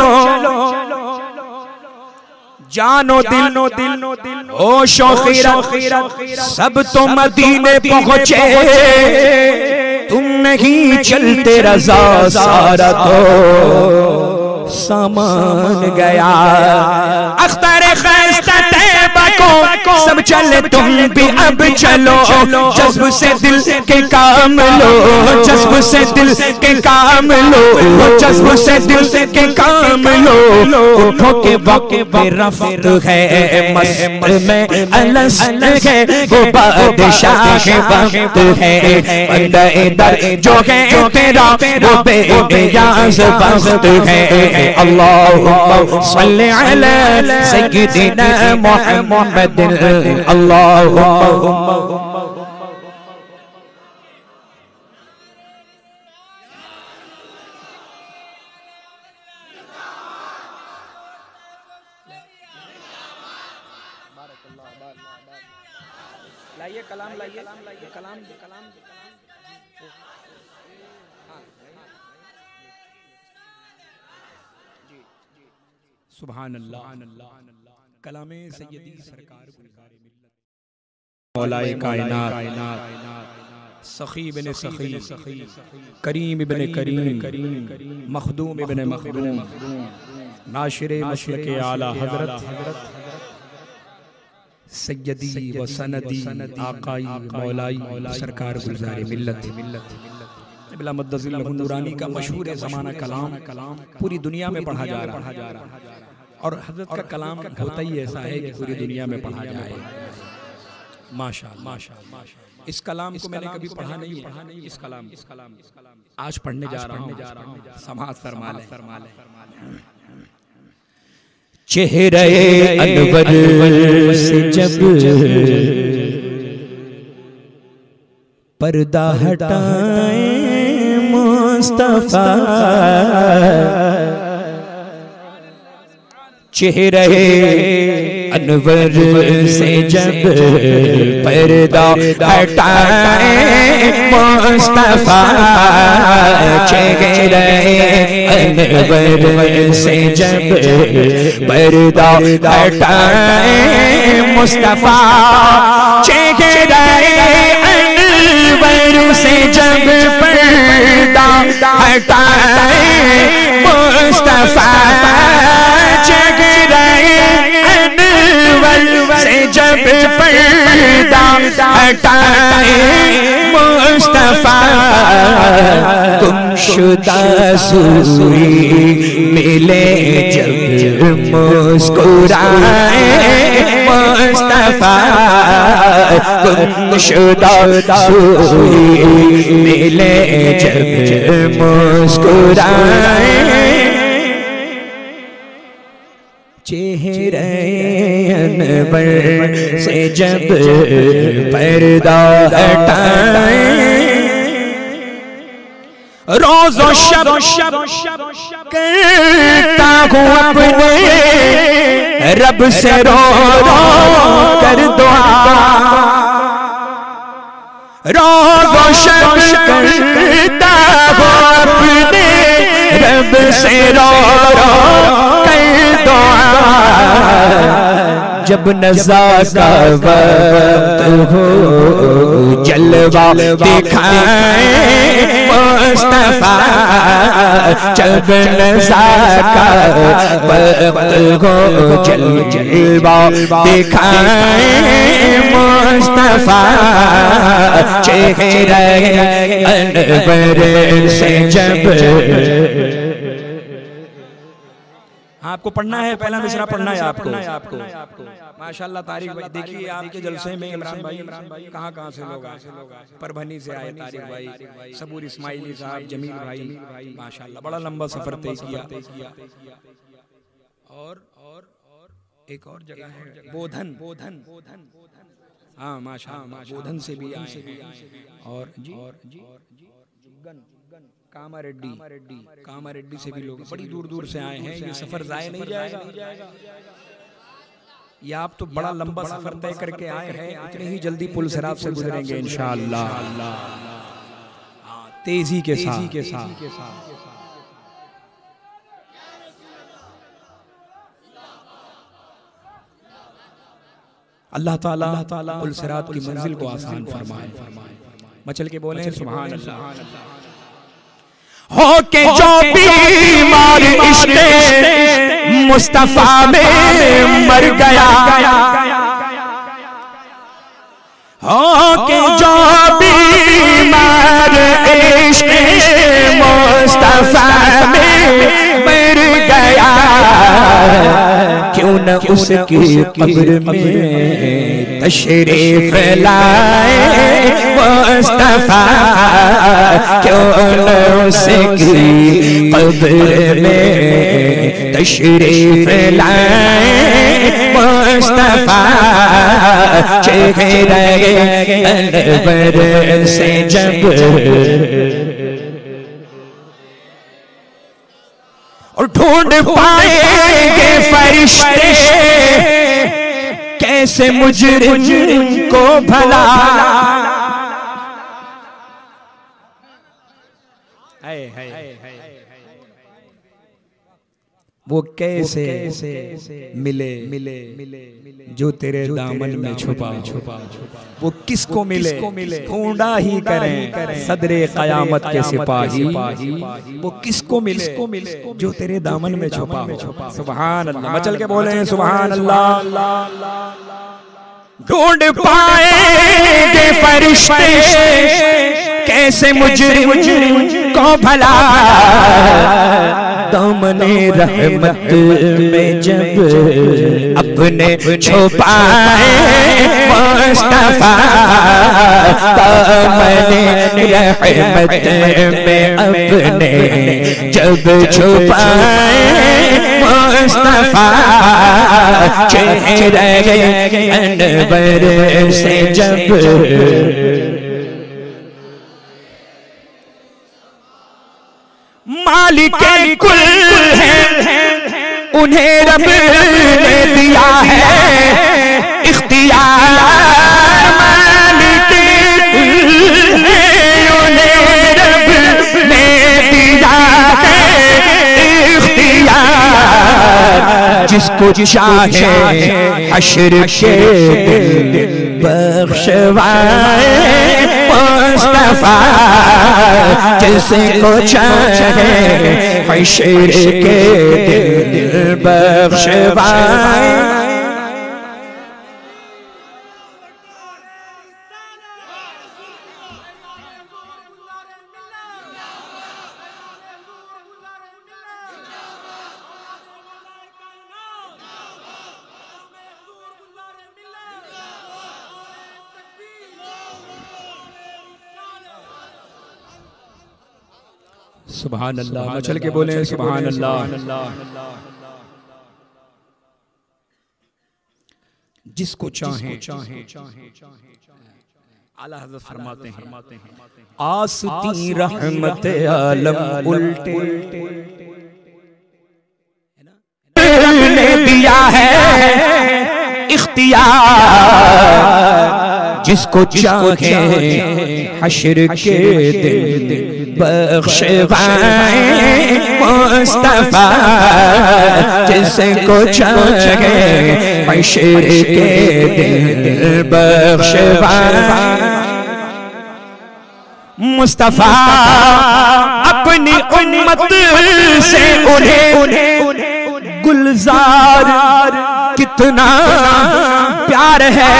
S4: जानो दिल होशो खीरत सब तो मदीने पहुंचे, तुम नहीं चलते रज़ा सारा तो सामान गया। अख्तर खस्ता तैयबा को सब चले तुम भी अब चलो। जज्ब से दिल के काम लो, जज्ब से दिल के काम लो, जज्ब से दिल के काम लो। उठो के वक्त रफ्त है, मस्त में अलस्त है, वो बादशाह के वक्त है। बंदा इधर जो है तेरा वो बेयाज वक्त है। अल्लाहुम्मा सल्ली अला सय्यिदिना मुहम्मद। अल्लाहुम्मा
S2: लाइए कलाम, लाइए कलाम, कलाम।
S3: सुभान अल्लाह। कलामे सैयदी सरकार गुलज़ारे मिल्लत मौलाए कायनात सखी इब्ने सखी करीम इब्ने करीम मखदूम इब्ने मखदूम नाशिरे मशरक़े आला हज़रत सैयदी व सनदी आकाई मौलाई सरकार गुलज़ारे मिल्लत बिला मुद्दज़िल नूरानी का मशहूर ज़माना कलाम पूरी दुनिया में पढ़ा जा रहा है। और हज़रत का कलाम होता ही ऐसा है कि पूरी दुनिया में पढ़ा जाए। माशाअल्लाह। इस कलाम को मैंने कभी पढ़ा नहीं है, इस कलाम आज पढ़ने जा रहा हूँ। समाअत फरमा ले।
S4: चेहरे अनवर से जब पर्दा हटाए मुस्तफा, चेहरे अनवर से जब पर्दा हटाए मुस्तफा, चेहरे अनवर से जब पर्दा हटाए मुस्तफा, चेहरे अनवर से जब पर्दा हटाए मुस्तफा, से जब पर्दा हटाए मुस्तफा, गुमशुदा सूरी मिले जब मुस्कुराए मुस्तफा, गुमशुदा सूरी मिले जब मुस्कुराए, चेहरे अनवर से जब पर्दा हटाए, रोज़ो शब करता हूँ अपने रब से रो रो कर दुआ, रोज़ो शब करता हूँ अपने रब से रो रो कर दुआ, जब नज़ा का वक्त हो जलवा दिखाए मुस्तफा, जब नज़ा का वक्त हो जलवा दिखाए मुस्तफा, चेहरे अनवर से जब। हाँ
S2: आपको पढ़ना है, पहला मिसरा पढ़ना है आपको आपको माशाल्लाह। तारिक भाई देखिए आपके जलसे में इमरान भाई कहाँ कहाँ से लोग आए, परभनी से आए तारिक भाई, सबूर इस्माइली साहब, जमील भाई, माशाल्लाह बड़ा लंबा सफर तय किया। और और एक और जगह है बोधन, बोधन हाँ माशाल्लाह बोधन से भी आए हैं। और जी और जी कामारेड्डी, कामारेड्डी से भी लोग बड़ी दूर दूर से आए हैं। ये सफर जाया नहीं जाएगा। या आप तो बड़ा लंबा सफर तय करके आए हैं, इतने ही जल्दी पुल सिरात से गुजरेंगे इंशाअल्लाह, तेजी के साथ के साथ। अल्लाह ताला पुल सिरात की मंजिल को आसान फरमाए। मचल के बोले सुभान अल्लाह।
S4: हो के जो बीमार इश्क़े मुस्तफा में मर गया, हो के जो बीमार इश्क़े मुस्तफा में मर गया, क्यों न उसकी कब्र में तशरीफ लाए मुस्तफा, क्यों न उसकी कब्र में तशरीफ लाए मुस्तफा, चेहरे अनवर से जब और ढूंढ पाएंगे फरिश्ते कैसे मुजरिम को भला, वो कैसे मिले मिले जो तेरे दामन में छुपा छुपा, वो किसको मिले ढूंढा ही करें सदरे कयामत के सिपाही, वो किसको मिले जो तेरे दामन में छुपा हो। सुभान अल्लाह, मचल के बोले सुभान अल्लाह। ढूंढ पाएंगे फरिश्ते कैसे मुजरिम को भला, दामने रहमत में जब अपने छुपाए मुस्तफा, दामने रहमत में अपने जब छुपाए मुस्तफा, चेहरे अनवर से जब मालिक कुल है उन्हें रब ने दिया है इख्तियार, मालिक कुल है उन्हें रब ने दिया है इख्तियार, जिसको चाहे हश्र के दिन बख्शवाए मुस्तफा, जिसको चाहे हश्र के दिन बख्शवाए।
S2: सुभान अल्लाह, मचल के बोले सुभान अल्लाह। जिसको चाहे आला हज़रत फरमाते हैं आस्ती रहमत आलम उल्टे
S4: ने दिया है इख्तियार, जिसको चाहे हश्र के दिन बख्शवाए मुस्तफा, जिसको चाहे हश्र के दिन बख्शवाए मुस्तफा, अपनी उम्मत से उन्हें गुलजार कितना प्यार है।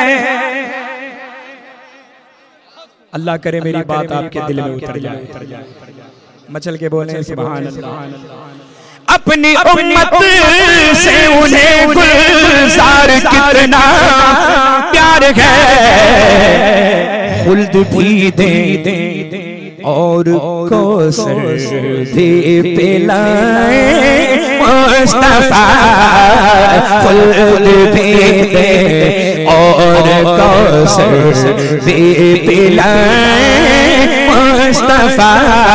S2: अल्लाह करे मेरी बात आपके दिल में उतर जाए। मचल के बोले सुभान अल्लाह।
S4: अपनी उम्मत से उन्हें गुलजार कितना प्यार है। खुल्द भी दे और कौसर भी पिलाए मुस्तफा, खुल्द भी दे और कौसर भी पिलाए मुस्तफा।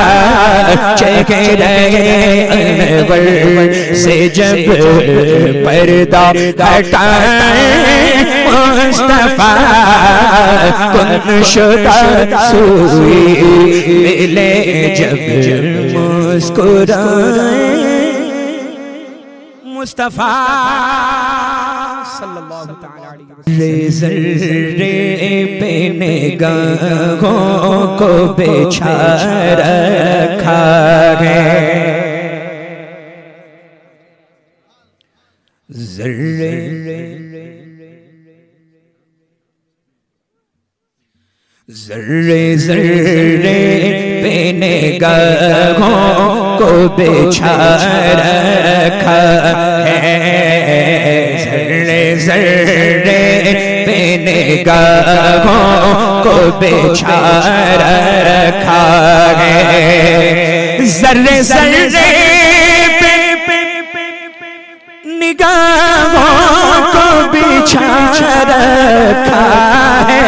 S4: चेहरे अनवर से जब पर्दा हटाए मुस्तफा, गुमशुदा सुई मिले जब मुस्कुराए मुस्तफा सल्लल्लाहु तआला अलैहि वसल्लम। ज़र्रे पे निगाहों को बिछा रखा है, ज़र्रे ज़र्रे ज़र्रे पे निगाहों को बिछा रखा है, ज़र्रे ज़र्रे पे निगाहों को बिछा रखा है, ज़र्रे ज़र्रे पे निगाहों को बिछा रखा है,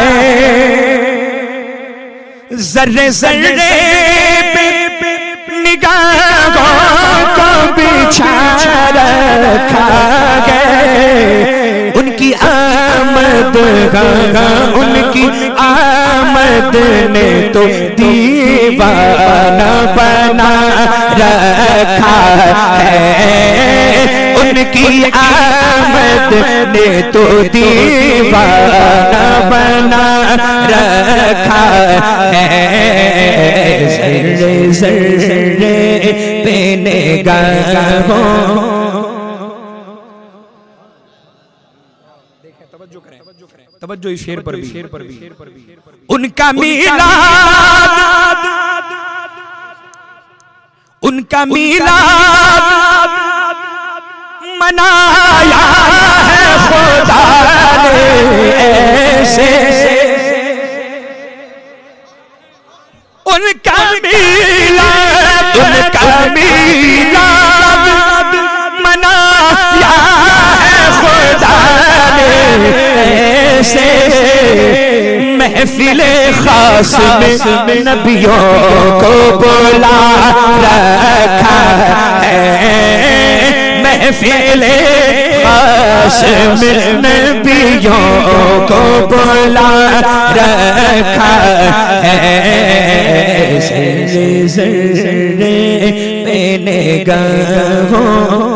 S4: ज़र्रे ज़र्रे पे निगाहों को बिछा रखा है। उनकी आमद उनकी आमद ने तो दीवाना बना रखा है, उनकी आमद ने तो दीवाना बना रखा है। ज़र्रे ज़र्रे पे निगाहों,
S2: तवज्जो इस शेर पर भी, शेर पर भी, शेर पर भी।
S4: उनका मीलाद उनका मीलाद मनाया है खुदा ने ऐसे, उनका मीलाद उनका मीलाद मनाया है खुदा ने ऐसे, महफिले खास में नबियों को बुला रखा है, महफिले खास में नबियों को बुला रखा है। ज़र्रे ज़र्रे पे निगाहों,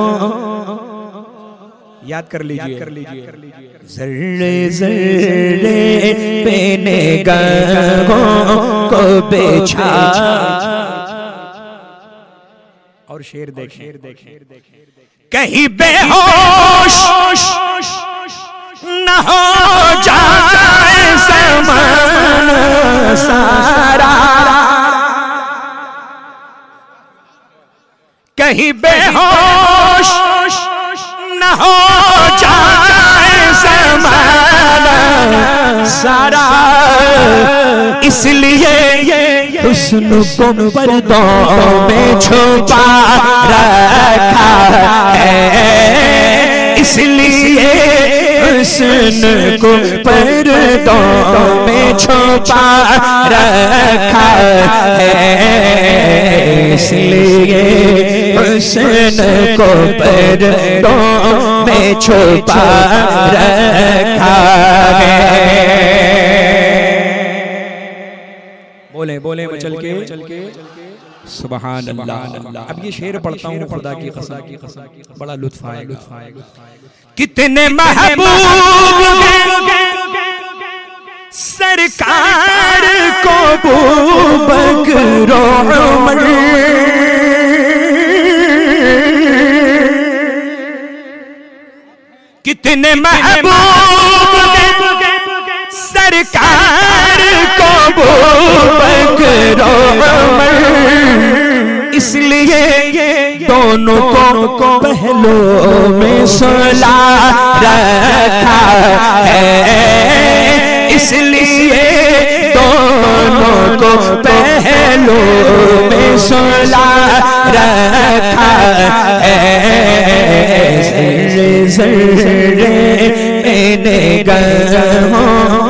S2: याद कर लीजिए, कर लीजिए।
S4: ज़र्रे ज़र्रे पे निगाहों को बिछा।
S2: और शेर देखें, शेर देखें,
S4: कहीं बेहोश न हो जाए ज़माना सारा, कहीं बेहोश न हो जाए ज़माना सारा, इसलिए हुस्न को पर्दों में छुपा रखा है, इसलिए हुस्न को पर्दों में छुपा रखा है, इसलिए हुस्न को पर्दों में छुपा रखा है।
S2: बोले बोले मचल के सुभान अल्लाह। अब ये शेर पढ़ता हूँ खुदा की कसम, बड़ा लुत्फ आएगा।
S4: कितने महबूब सरकार को बूबकरो उमर, कितने महबूब सरकार को बूबकरो उमर, इसलिए दो दोनों को पहलों में सुला रखा है, इसलिए दोनों को पहलों में सुला रखा है। ज़र्रे ज़र्रे मैंने गहों।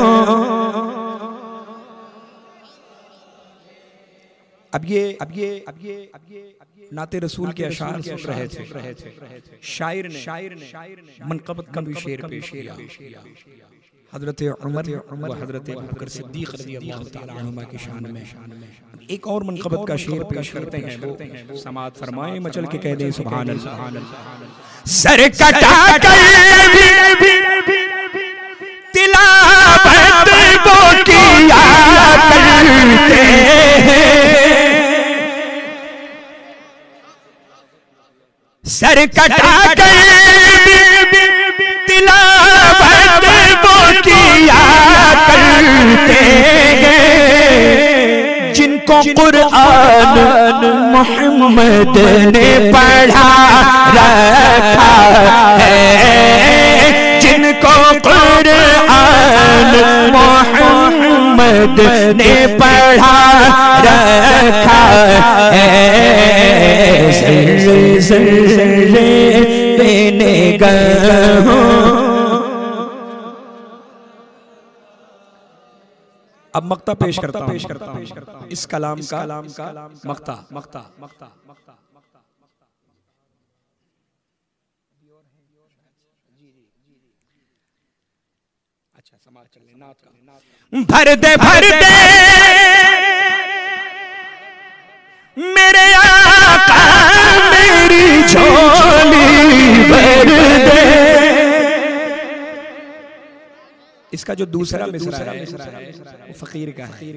S2: अब ये अब ये अब ये अब ये नाते रसूल के अशार सुन रहे थे। शायर ने शायर ने मनक़बत का भी शेर पेश किया। हज़रत उमर व हज़रत अबू बकर सिद्दीक़ रज़ियल्लाहु तआला अन्हुमा की शान में एक और मनक़बत का शेर पेश करते हैं, वो समाअत फरमाएं, मचल के कह दें सुभान अल्लाह।
S4: सर कटा कर भी तिलावत वो किया करते हैं, सर कटा कर भी तिलावत वो किया करते हैं, जिनको कुरान मोहम्मद ने पढ़ा रखा है, जिनको कुरान मोहम्मद ने पढ़ा रखा है। ज़र्रे ज़र्रे मैंने गहों।
S2: अब मक्ता पेश करता हूं इस कलाम का मक्ता मक्ता मक्ता अच्छा समाज चलने नात का।
S4: भर दे भर दे मेरे आका मेरी झोली भर दे।
S2: इसका जो दूसरा मिसरा है वो फकीर का है,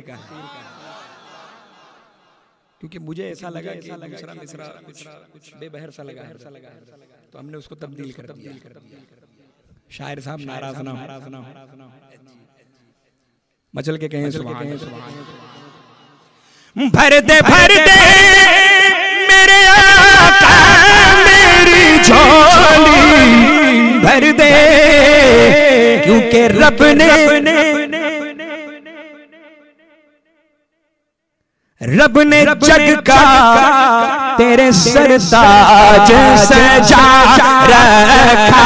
S2: क्योंकि मुझे ऐसा लगा कि दूसरा मिसरा कुछ बेबहर सा लगा तो हमने उसको तब्दील कर दिया। शायर साहब नाराज ना हो, मचल के कहें सुभान अल्लाह।
S4: भर दे भर दे मेरे आका मेरी झोली भर दे, क्योंकि रब ने रब ने जग का तेरे सरताज सजा रखा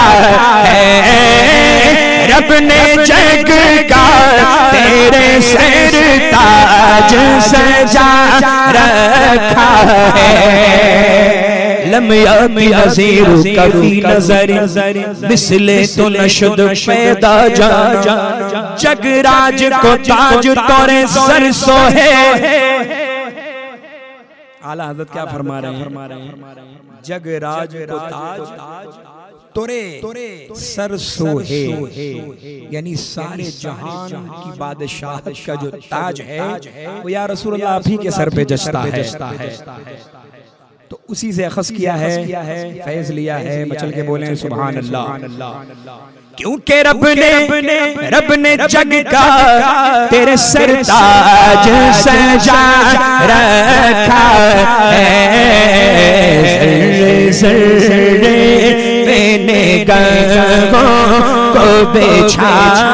S4: है, रब ने जग का तेरे सरताज सजा रखा है। लम याति अज़ीरु कभी नज़र मिसले तो नशद पैदा जा, जगराज को ताज तोरे सर सोहे।
S2: आला हज़रत क्या फरमा रहे हैं? जगराज को ताज तोरे सर सोहे, यानी सारे जहान की बादशाहत का जो ताज है वो या रसूल अल्लाह आप ही के सर पे जचता है। तो उसी से अखज़ किया है, फैज़ लिया है। मचल के बोले सुभान अल्लाह।
S4: क्योंकि रब ने रब ने जग का तेरे सरताज सजा रखा है। ज़र्रे ज़र्रे मैंने गहों को बिछा।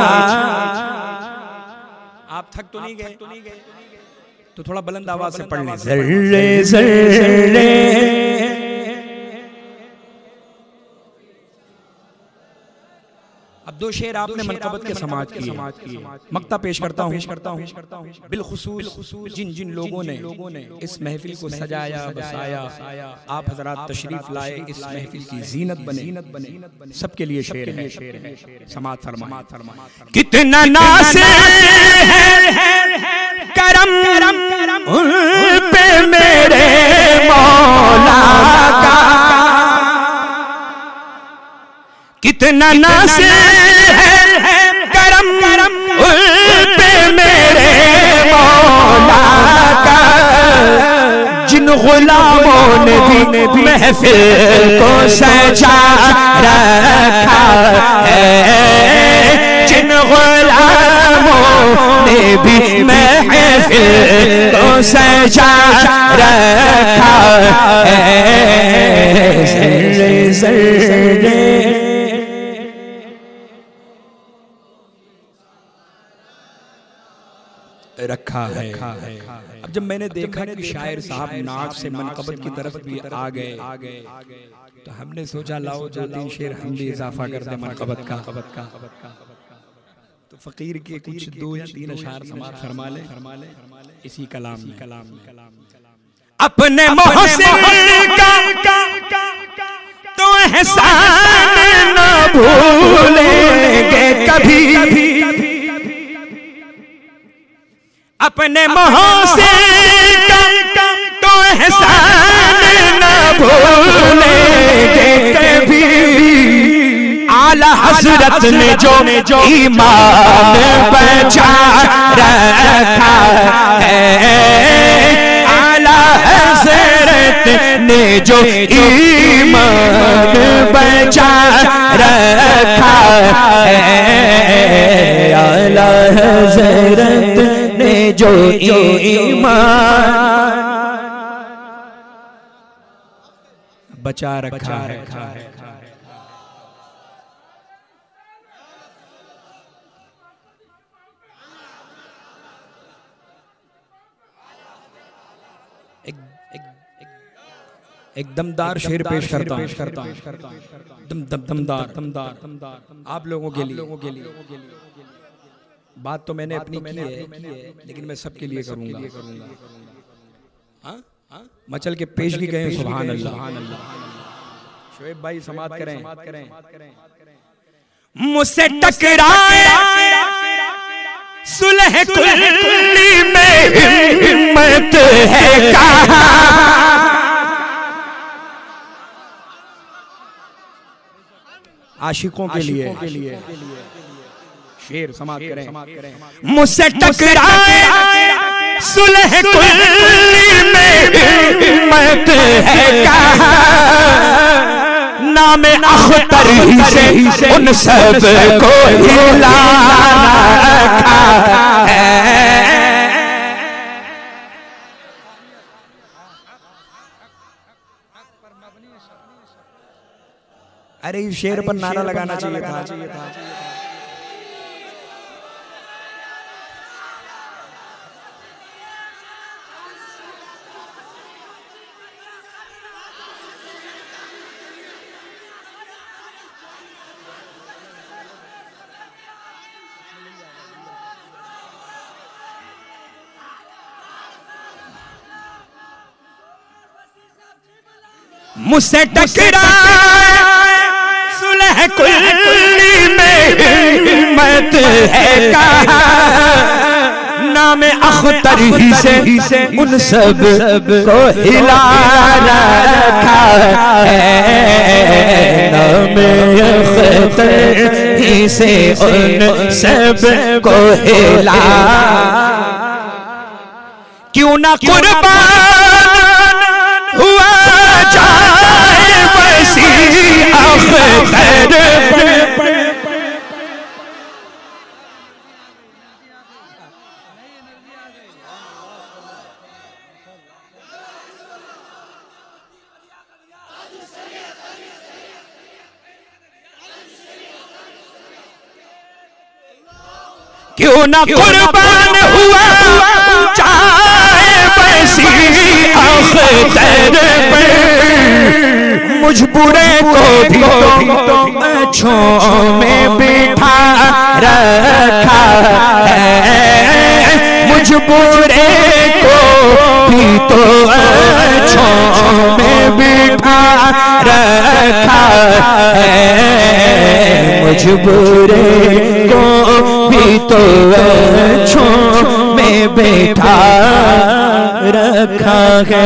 S2: आप थक तो नहीं गए? तो थोड़ा बुलंद आवाज से पढ़ लें।
S4: ज़र्रे ज़र्रे
S2: अब दो शेर आपने मनक़बत के समाज किए, मक्ता पेश करता हूँ बिलखुसूस जिन जिन लोगों ने इस महफिल को सजाया बसाया, आप हज़रात तशरीफ लाए, इस महफिल की ज़ीनत बने, सबके लिए शेर है। समात फरमा।
S4: कितना नाज़ है करम उन पे मेरे मौला का, कितना नाज़ है करम उन पे मेरे मौला का, जिन गुलामों ने भी महफिल को सजा रखा है, जिन गुलामों ने भी महफिल को सजा रखा है। ज़र्रे ज़र्रे
S2: रखा है। अब जब मैंने देखा कि शायर साहब नाक से मनकबत की तरफ भी आ गए, तो हमने सोचा लाओ दो तीन शेर हम भी इजाफा कर दे मनकबत का। तो फकीर के कुछ दो या तीन अशार समाअत फरमा ले इसी कलाम में।
S4: अपने मोहसिन का तो एहसान न भूलेंगे कभी, अपने मोहसिन का तो एहसान न भूलेंगे कभी। आला हज़रत ने जो ईमान बचा रखा है, आला हज़रत ने जो ईमान बचा रखा है, आला हज़रत ने जो ईमान
S2: बचा रखा है। एक एक दमदार शेर पेश करता हूँ, दम दम दमदार दमदार आप लोगों के लिए। बात तो मैंने अपनी की है, लेकिन मैं सबके लिए करूंगा। मचल के पेश भी गए सुभान अल्लाह। शोएब भाई समाअत करें।
S4: मुझसे टकराया सुलह कुल्ली में हिम्मत है कहाँ,
S2: आशिकों के लिए शेर समाअत करें।
S4: मुझसे टकराए सुलह कुल्ली में हिम्मत है कहाँ, नाम अख्तर ही से उन सब को हिला रखा है।
S2: अरे इस शेर पर नारा लगाना चाहिए था।
S4: मुझसे टकराए सुलह कुल्ली में हिम्मत है कहाँ, नाम अख्तर ही से उन सब को हिला रखा है, नाम अख्तर ही से उन सब को हिला। क्यों ना कुर्बान हुआ जाए वसी अख्तर पर, क्यों ना कुर्बान हुआ जाए वसी अख्तर पर, मुझ बुरे को भी तो अच्छों में बिठा रखा है, मुझ बुरे को भी तो अच्छों में बिठा रखा है, मुझ बुरे को भी तो अच्छों में बैठा रखा है।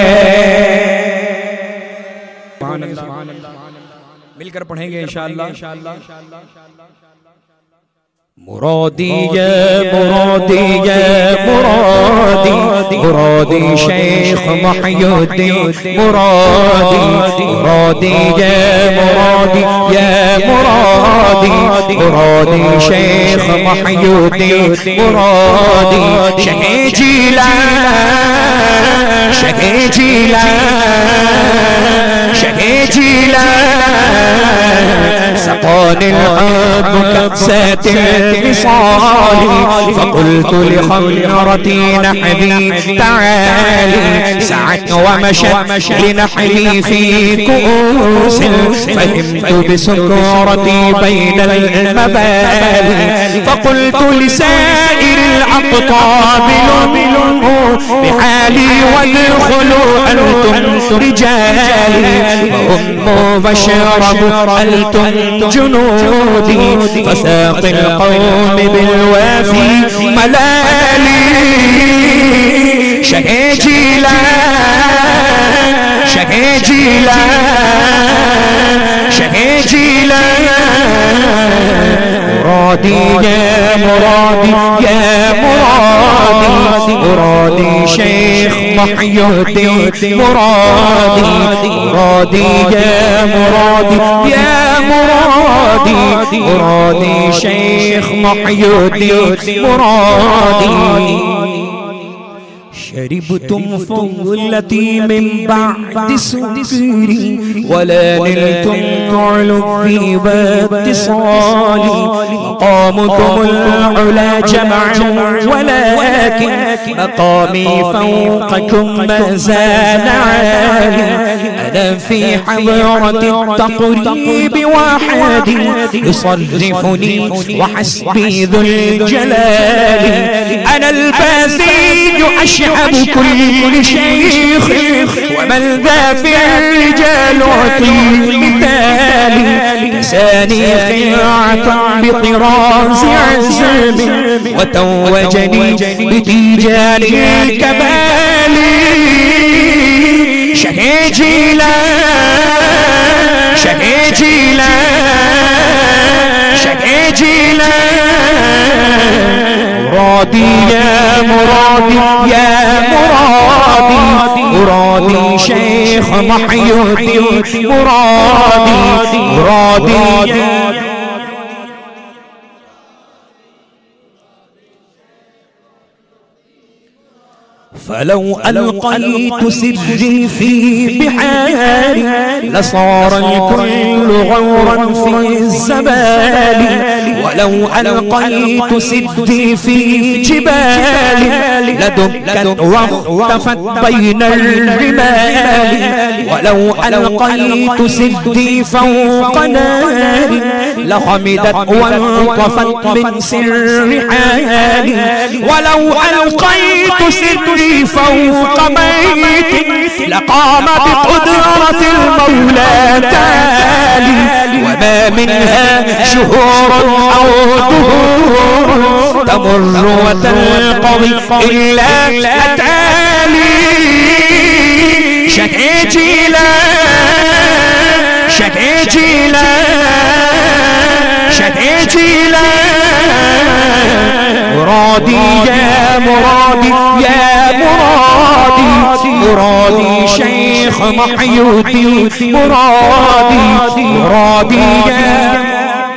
S2: मिलकर पढ़ेंगे इंशाअल्लाह।
S4: मुरादी ये मुरादी ये मुरादी مرادي شيخ محي الدين مرادي مرادي يا مرادي يا مرادي مرادي شيخ محي الدين مرادي شهيد جيلان شهيد جيلان شهيد جيلان سقاني الحب كأسات الوصال فقلت لخمرتي نحبي تعالي سعت ومشت لنحلي في كؤوس فهمت بسكرتي بين المبالي فقلت لسائر الأقطاب لموا بحالي وادخلوا أنتم رجالي وأموا واشربوا أنتم جنودي فساق القوم بالوافي ملالي شهيد جيلان شهيد جيلان شهيد جيلان مرادي يا مرادي يا مرادي مرادي شيخ محي الدين مرادي مرادي يا مرادي يا مرادي مرادي شيخ محي الدين مرادي شربتم فضلتي من بعد سكري ولا نلتم علو الذيب اتصالي مقامكم العلا جمعا ولكن مقامي فوقكم ما زال عالي أنا في حضرة التقريب واحد يصرفني وحسبي ذو الجلال أنا الباسي أشعب كل شيخ ومن ذا في الرجال عطي مثالي كساني خيعة بطراز عزم وتوجني بتيجان الكبالي شهيد جيلان شهيد جيلان شهيد جيلان مرادي يا مرادي يا مرادي مرادي شيخ محي الدين مرادي مرادي فلو ألقيت سري في بحاري لصار الكل غورا في الزبال ولو ألقيت سدي في جبالي لدكت واختفت بين الرمال ولو ألقيت سدي فوق نار لخمدت وانطفت من سر حالي ولو ألقيت سدي فوق بيت لقام بقدرة المولى تالي وما منها شهور أو دهور تمر وتنقضي إلا أتالي شهيد جيلان شهيد جيلان شهيد جيلان مرادي يا مرادي يا مرادي مرادي شيخ محي الدين مرادي مرادي يا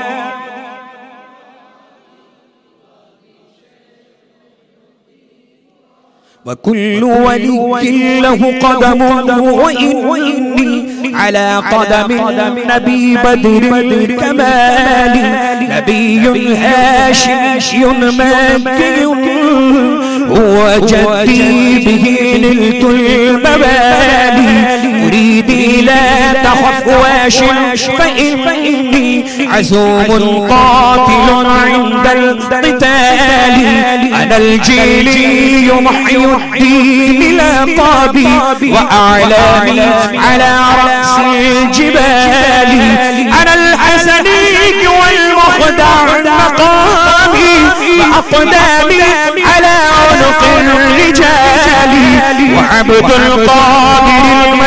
S4: وكل ولي له قدم وإني على قدم النبي بدر الكمال نبي هاشمي مكي هو جدي به نلت المبالي أريدي لا تخف واش فإني عزوم قاتل عند القتال أنا الجيلي محي الدين لقابي وأعلامي على رأس الجبال أنا الحسني والمخدع مقامي وأقدامي على عنق الرجال وعبد القادر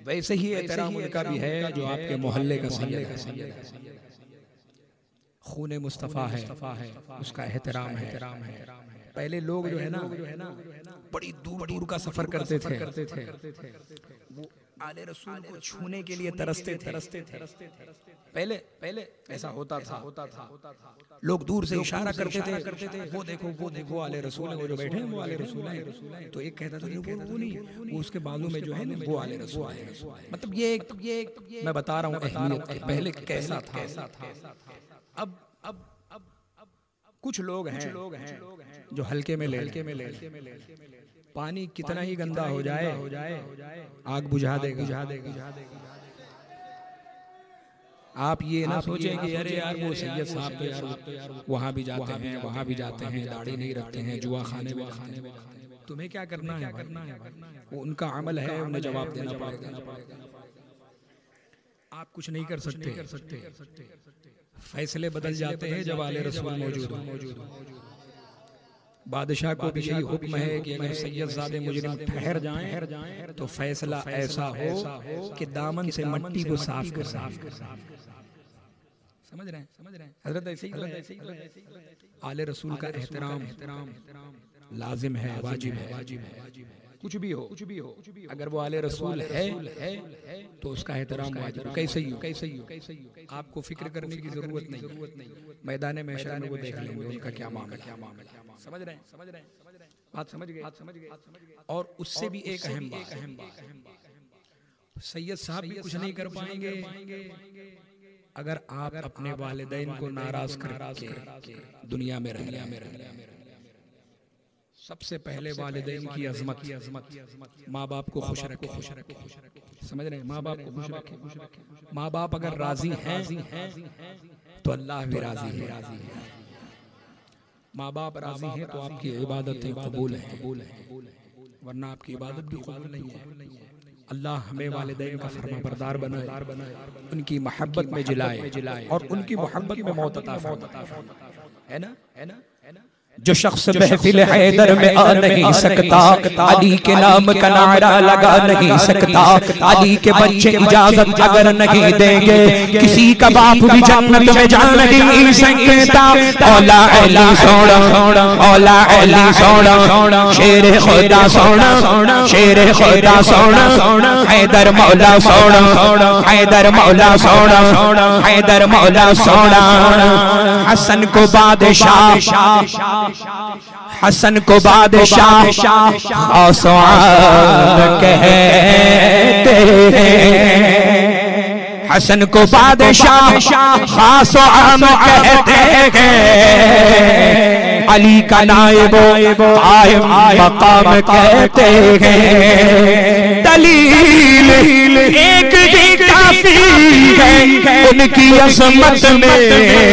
S2: वैसे ही एहतराम उनका भी है जो आपके मोहल्ले का सैयद है, खून मुस्तफ़ा है, उसका एहतराम है। पहले लोग जो है ना बड़ी दूर दूर का सफर करते थे, वो आले रसूल को छूने के लिए तरसते थे। पहले पहले ऐसा होता था होता था लोग दूर से इशारा करते थे, वो देखो वो देखो आले रसूल है, वो जो बैठे हैं वो आले रसूल है। तो एक कहता था वो वो नहीं, वो उसके बाजू में जो है ना वो आले रसूल है। मतलब ये एक ये मैं बता रहा हूँ अहमियत के पहले कैसा था। अब अब अब कुछ लोग हैं लोग हैं जो हल्के में ले हल्के में ले पानी कितना ही गंदा हो जाए हो जाए आग बुझा देगा बुझा देगा। आप ये ना सोचें कि अरे यार वो सैयद साहब तो यार वहाँ भी जाते हैं वहाँ भी जाते हैं, दाढ़ी नहीं रखते हैं, जुआ खाने में जाते हैं। तुम्हें क्या करना है करना है वो उनका अमल है, उन्हें जवाब देना पड़ेगा। आप कुछ नहीं कर सकते कर सकते फैसले बदल जाते हैं जब आले रसूल मौजूद हो। बादशाह को भी यही हुक्म है कि अगर सैयदजादे मुजरिम ठहर जाएं तो फैसला ऐसा हो कि दामन से मट्टी को साफ कर साफ कर समझ रहे हैं समझ रहे हैं हजरत ऐसे ही आले रसूल का एहतराम लाजिम है, वाजिब है। कुछ भी हो कुछ भी हो अगर वो आले रसूल है तो उसका एहतराम वाजिब है। कैसे ही हो कैसे ही हो आपको फिक्र करने की जरूरत नहीं। मैदान में शर्म को देख लेंगे उनका क्या मामला क्या मामला समझ रहे हैं समझ रहे हैं बात समझ गए बात समझ गए। और उससे भी एक अहम बात सैयद साहब भी कुछ नहीं कर पाएंगे अगर आप अपने वालिदैन को नाराज करके दुनिया में रह रहे हैं। सबसे पहले वालिदैन की अजमत माँ बाप को खुश रखे खुश रखे समझ रहे हैं माँ बाप को खुश रखे माँ बाप अगर राजी हैं तो अल्लाह भी राजी है। माँ बाप राजी हैं तो आपकी इबादतें कबूल हैं, वरना आपकी इबादत भी कबूल नहीं है। अल्लाह हमें वालिदैन का फरमाबरदार बनाए, उनकी मोहब्बत में जिलाए और उनकी मोहब्बत में मौत अता फरमाए। है ना है ना
S4: जो शख्स महफिल हैदर में आ नहीं सकता, अली के नाम का नारा लगा नहीं सकता, अली के बच्चे इजाजत अगर नहीं देंगे किसी का बाप भी जन्नत में जा नहीं सकता। औला अली सोना औला अली सोना शेर खुदा सोना शेर खुदा सोना हैदर मौला सोना हैदर मौला सोना हैदर मौला सोना। हसन को बादशाह हसन को बादशाह आसान कहते हैं, हसन को बादशाह खास आम कहते हैं, अली का नायब कायम मकाम कहते हैं। दलील एक ही काफी है उनकी अजमत में,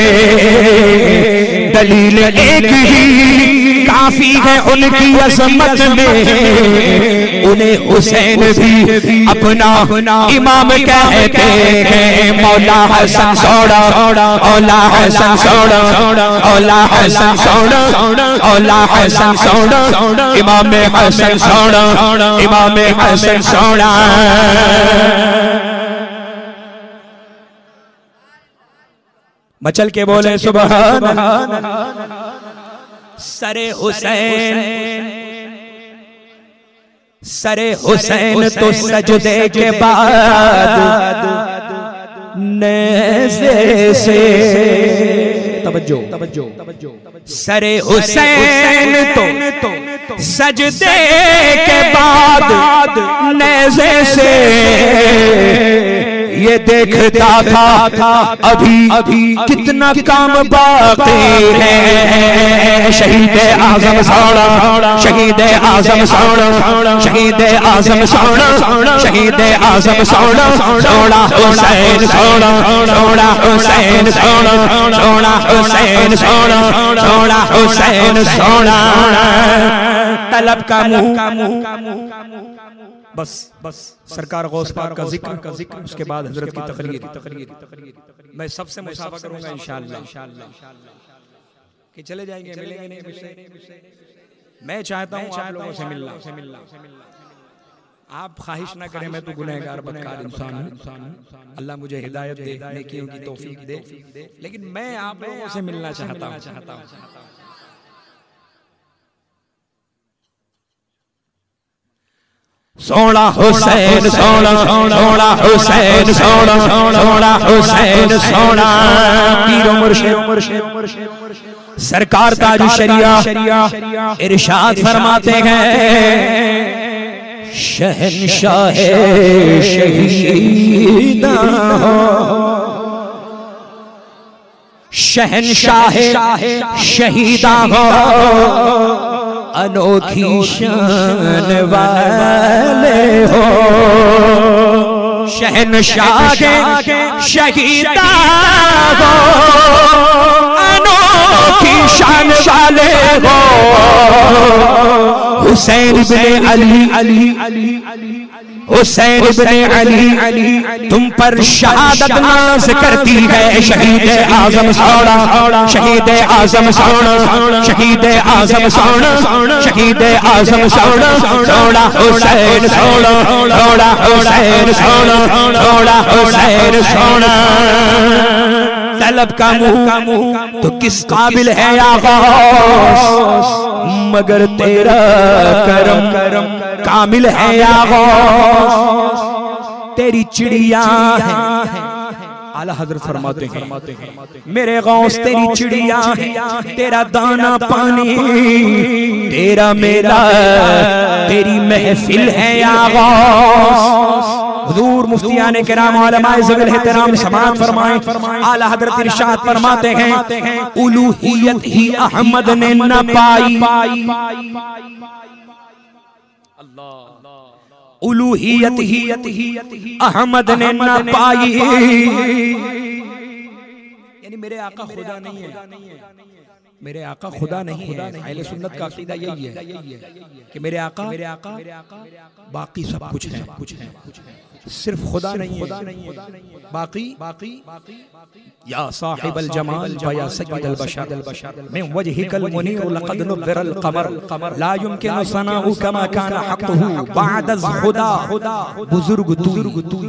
S4: दलील एक ही काफी है उनकी अजमत में। उन्हें हुसैन भी अपना इमाम कहते हैं। मौला हसन सोना औला हसन सोना औला हसन सोना औला हसन सोना इमाम हसन सोना इमाम हसन सोना। मचल के बोले सुभान सरे हुसैन सरे हुसैन तो सजदे के बाद नेज़े से तवज्जो तवज्जो सरे हुसैन तो सजदे के बाद नेज़े से ये देखता था अभी अभी कितना काम बाकी है। शहीद आजम सोना शहीद आजम सोना शहीद आजम सोना शहीद आजम सोना सोना हुसैन सोना सोना हुसैन सोना सोना हुसैन सोना सोना हुसैन सोना। तलब का मुंह बस बस सरकार गौस पाक का जिक्र का जिक्र उसके बाद हजरत की तकरीर तकरीर मैं सबसे मुसाफा करूंगा इंशाअल्लाह कि चले जाएंगे मिलेंगे नहीं मुझसे। मैं चाहता हूं आप लोगों से मिलना
S2: आप ख्वाहिश ना करें, मैं तो गुनहगार बदकार इंसान हूँ, अल्लाह मुझे हिदायत दे, नेकियों की तौफीक दे, लेकिन मैं आप लोगों से मिलना चाहता हूँ।
S4: सोना हुसैन सोना सोना हुसैन सोना सोना हुसैन सोना पीरो मुर्शिद सरकार ताज शरिया इरशाद फरमाते हैं, शहंशाह शहीदा शहंशाह शहीदा हो, अनोखी शान वाले हो, शहंशाह शहीदा हो, अनोखी शान वाले हो, हुसैन इब्ने अली अली अली हुसैन इब्ने अली तुम पर शहादत नाज करती है, शहीद आजम सोना शहीद आजम सोना शहीद आजम सोना शहीद आजम सोना सोना हुसैन सोना सोना हुसैन सोना सोना हुसैन सोना। तलब का मुंह तो किस काबिल है आगाज़, मगर तेरा करम करम कामिल है आगाज़, तेरी चिड़िया है। आला हजरत फरमाते हैं मेरे गौस तेरी चिड़िया है, तेरा दाना पानी तेरा मेला तेरी महफिल है आगाज़। हुजूर मुफ्तियाने किराम उलमाए ज़ुल एहतराम समाअत फरमाएं, आला हजरत इरशाद फरमाते हैं, उलूहियत ही अहमद ने न पाई, उलूहियत ही अहमद ने न पाई, यानी मेरे आका खुदा नहीं है, मेरे आका खुदा नहीं है। अहले सुन्नत का अकीदा यही है कि मेरे आका मेरे आका बाकी सब कुछ है, सिर्फ खुदा नहीं है, बाकी बाकी या साहिबल जमाल व या सय्यदल बशर मिन वजहिकल मुनीर लक़द नुज़्ज़िरल क़मर ला युमकिनु सनाउ कमा कान हक़्क़ुहु बअदज़ खुदा बुजुर्ग तू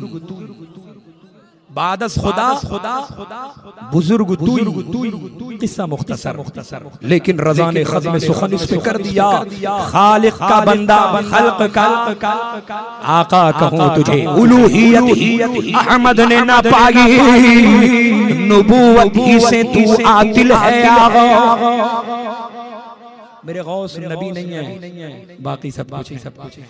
S4: बादस खुदा बुजुर्ग तू। किस्सा मुख्तसर लेकिन रज़ा ने ख़त्म सुखन इस पे कर दिया, खालिक का बंदा खल्क का आका कहूँ तुझे, उलूहियत ही अहमद ने ना पाई, नबूवत ही से तू आतिल है आगा। मेरे गौस नबी नहीं है, बाकी सब कुछ सब कुछ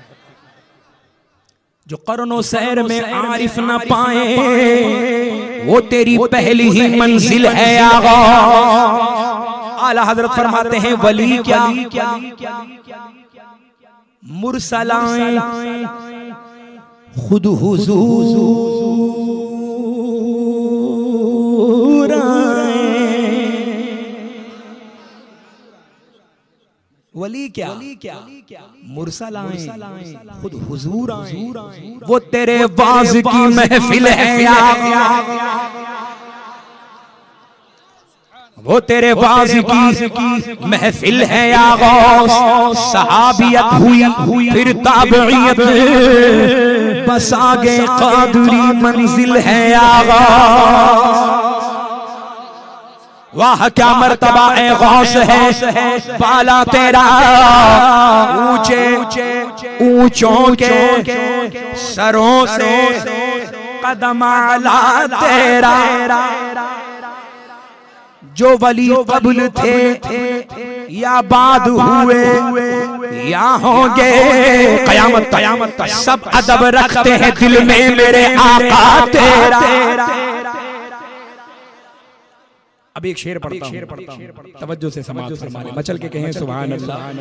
S4: जो कर्नो सैर में आरिफ न पाए, वो तेरी पहली ही मंजिल है आगा। आला हजरत फरमाते हैं वली क्या मुरसलाएं खुद हुजूर वली क्या मुरसल आए खुद हुजूर आए, वो तेरे वाज की महफिल है, वो तेरे वाज की महफिल है आगाज़। सहाबियत हुई फिर ताबईयत, बस आगे कादरी मंजिल है आगाज़। वाह क्या मर्तबा ए गौस है, बाला तेरा ऊंचे ऊंचों के सरों से कदम आला तेरा। जो वली कबल थे या बाद हुए या होंगे कयामत कयामत, सब अदब रखते हैं दिल में मेरे आका तेरा। अब एक शेर पढ़ता हूं, तवज्जो से समाअत फरमा ले, मचल के कहें सुभान अल्लाह।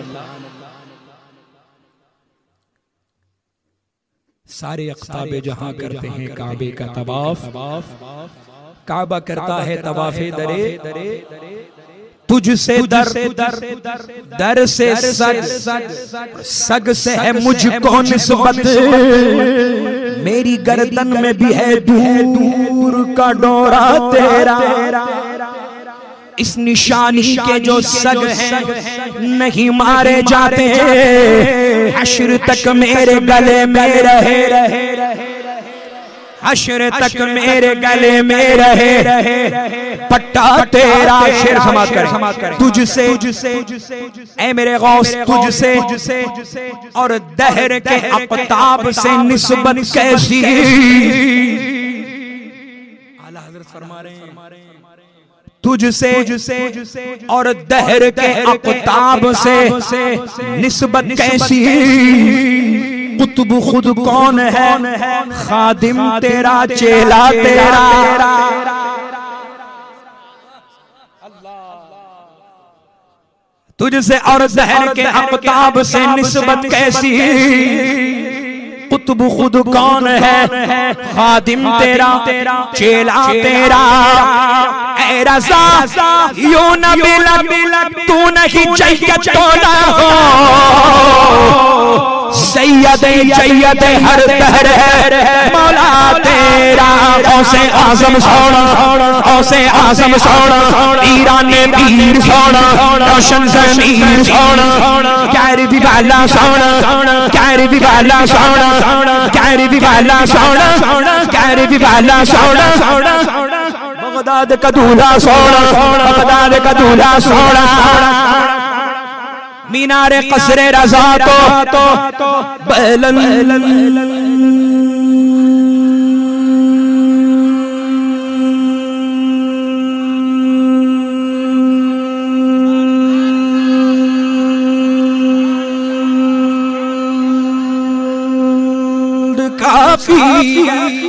S4: सारे अख्ताबे जहां करते हैं काबे का तवाफ, काबा करता है तवाफे दरे, तुझसे दर दर से सग सग से है मुझको निस्बत, मेरी गर्दन में भी है दूर का डोरा तेरा। इस निशानी के जो सग हैं नहीं मारे जाते, हश्र तक मेरे गले में रहे, हश्र तक मेरे गले में रहे पट्टा तेरा। शेर समाप्त करें। तुझसे ऐ मेरे गौस तुझसे और दहर के अक़ताब से निस्बत कैसी। आला हज़रत फरमा रहे हैं तुझसे और दहर के अक़ताब से निस्बत कैसी। कुतुब खुद कौन है, खादिम तेरा चेला तेरा। तुझसे और दहर के अक़ताब से निस्बत कैसी। कुतुब खुद कौन है, खादिम तेरा चेला तेरा। ऐ रज़ा यूं न मिला तू नहीं चाहिए तो ना हो। सैयद सैयद हर दहर है मौला तेरा। औसे आज़म सोना, औसे आज़म सोना, ईरान पीर सोना, रोशन ज़मीर सोना, कैर भी वाला सोना, कैर भी वाला सोना, कैर भी वाला सोना, कैर भी वाला सोना। बगदाद का दूल्हा सोना, बगदाद का दूल्हा सोना। मीनारे कसरे रज़ा तो बुलंद काफी।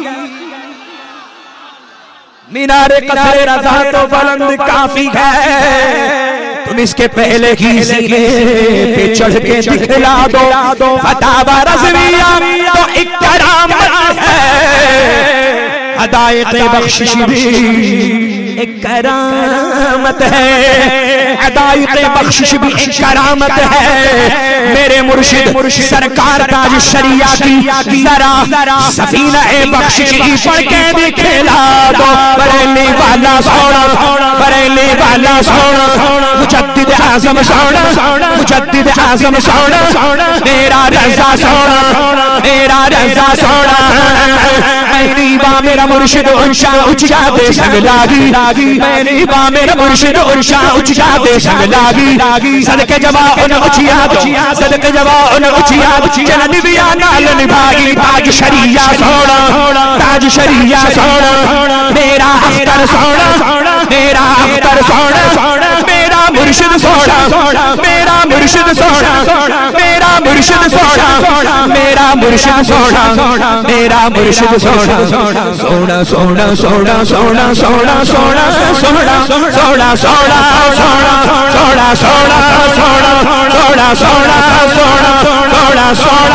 S4: मीनारे कसरे रज़ा तो बुलंद काफी है। तुम इसके पहले की सीने पे चढ़ के दिखला दो। फतावा रज़विया तो एक करामत है। हदायत बख्शिश भी एक करामत है। हदायत बख्शिश भी एक करामत है। मेरे मुर्शिद सरकार ताज शरिया की जरा सफीना ए बख्शिश पढ़ के दिखला दो। बरेली वाला सोना, बरेली वाला सोना, मुजद्दिद आज़म सोना, मुजद्दिद आज़म सोना, मेरा रज़ा सोना, मेरा रज़ा सोना। मेरी बा मेरा मुर्शिद उंशा उचका दे संग लागी। मेरी बा मेरा मुर्शिद उंशा उचका दे संग लागी। सदके जवा उन उचिया दो, सदके जवा उन उचिया दो। चल निबिया नाल निभागी। ताज शरिया सोना, ताज शरिया सोना, मेरा अख्तर सोना, मेरा अख्तर सोना, मेरा मुर्शिद सोना, मेरा मुर्शिद सोना, मेरा मुर्शिद सोना, मेरा मुर्शिद सोना, मेरा मुर्शिद सोना। सोना सोना सोना सोना सोना सोना सोना सोना सोना सोना सोना सोना सोना सोना सोना सोना सोना सोना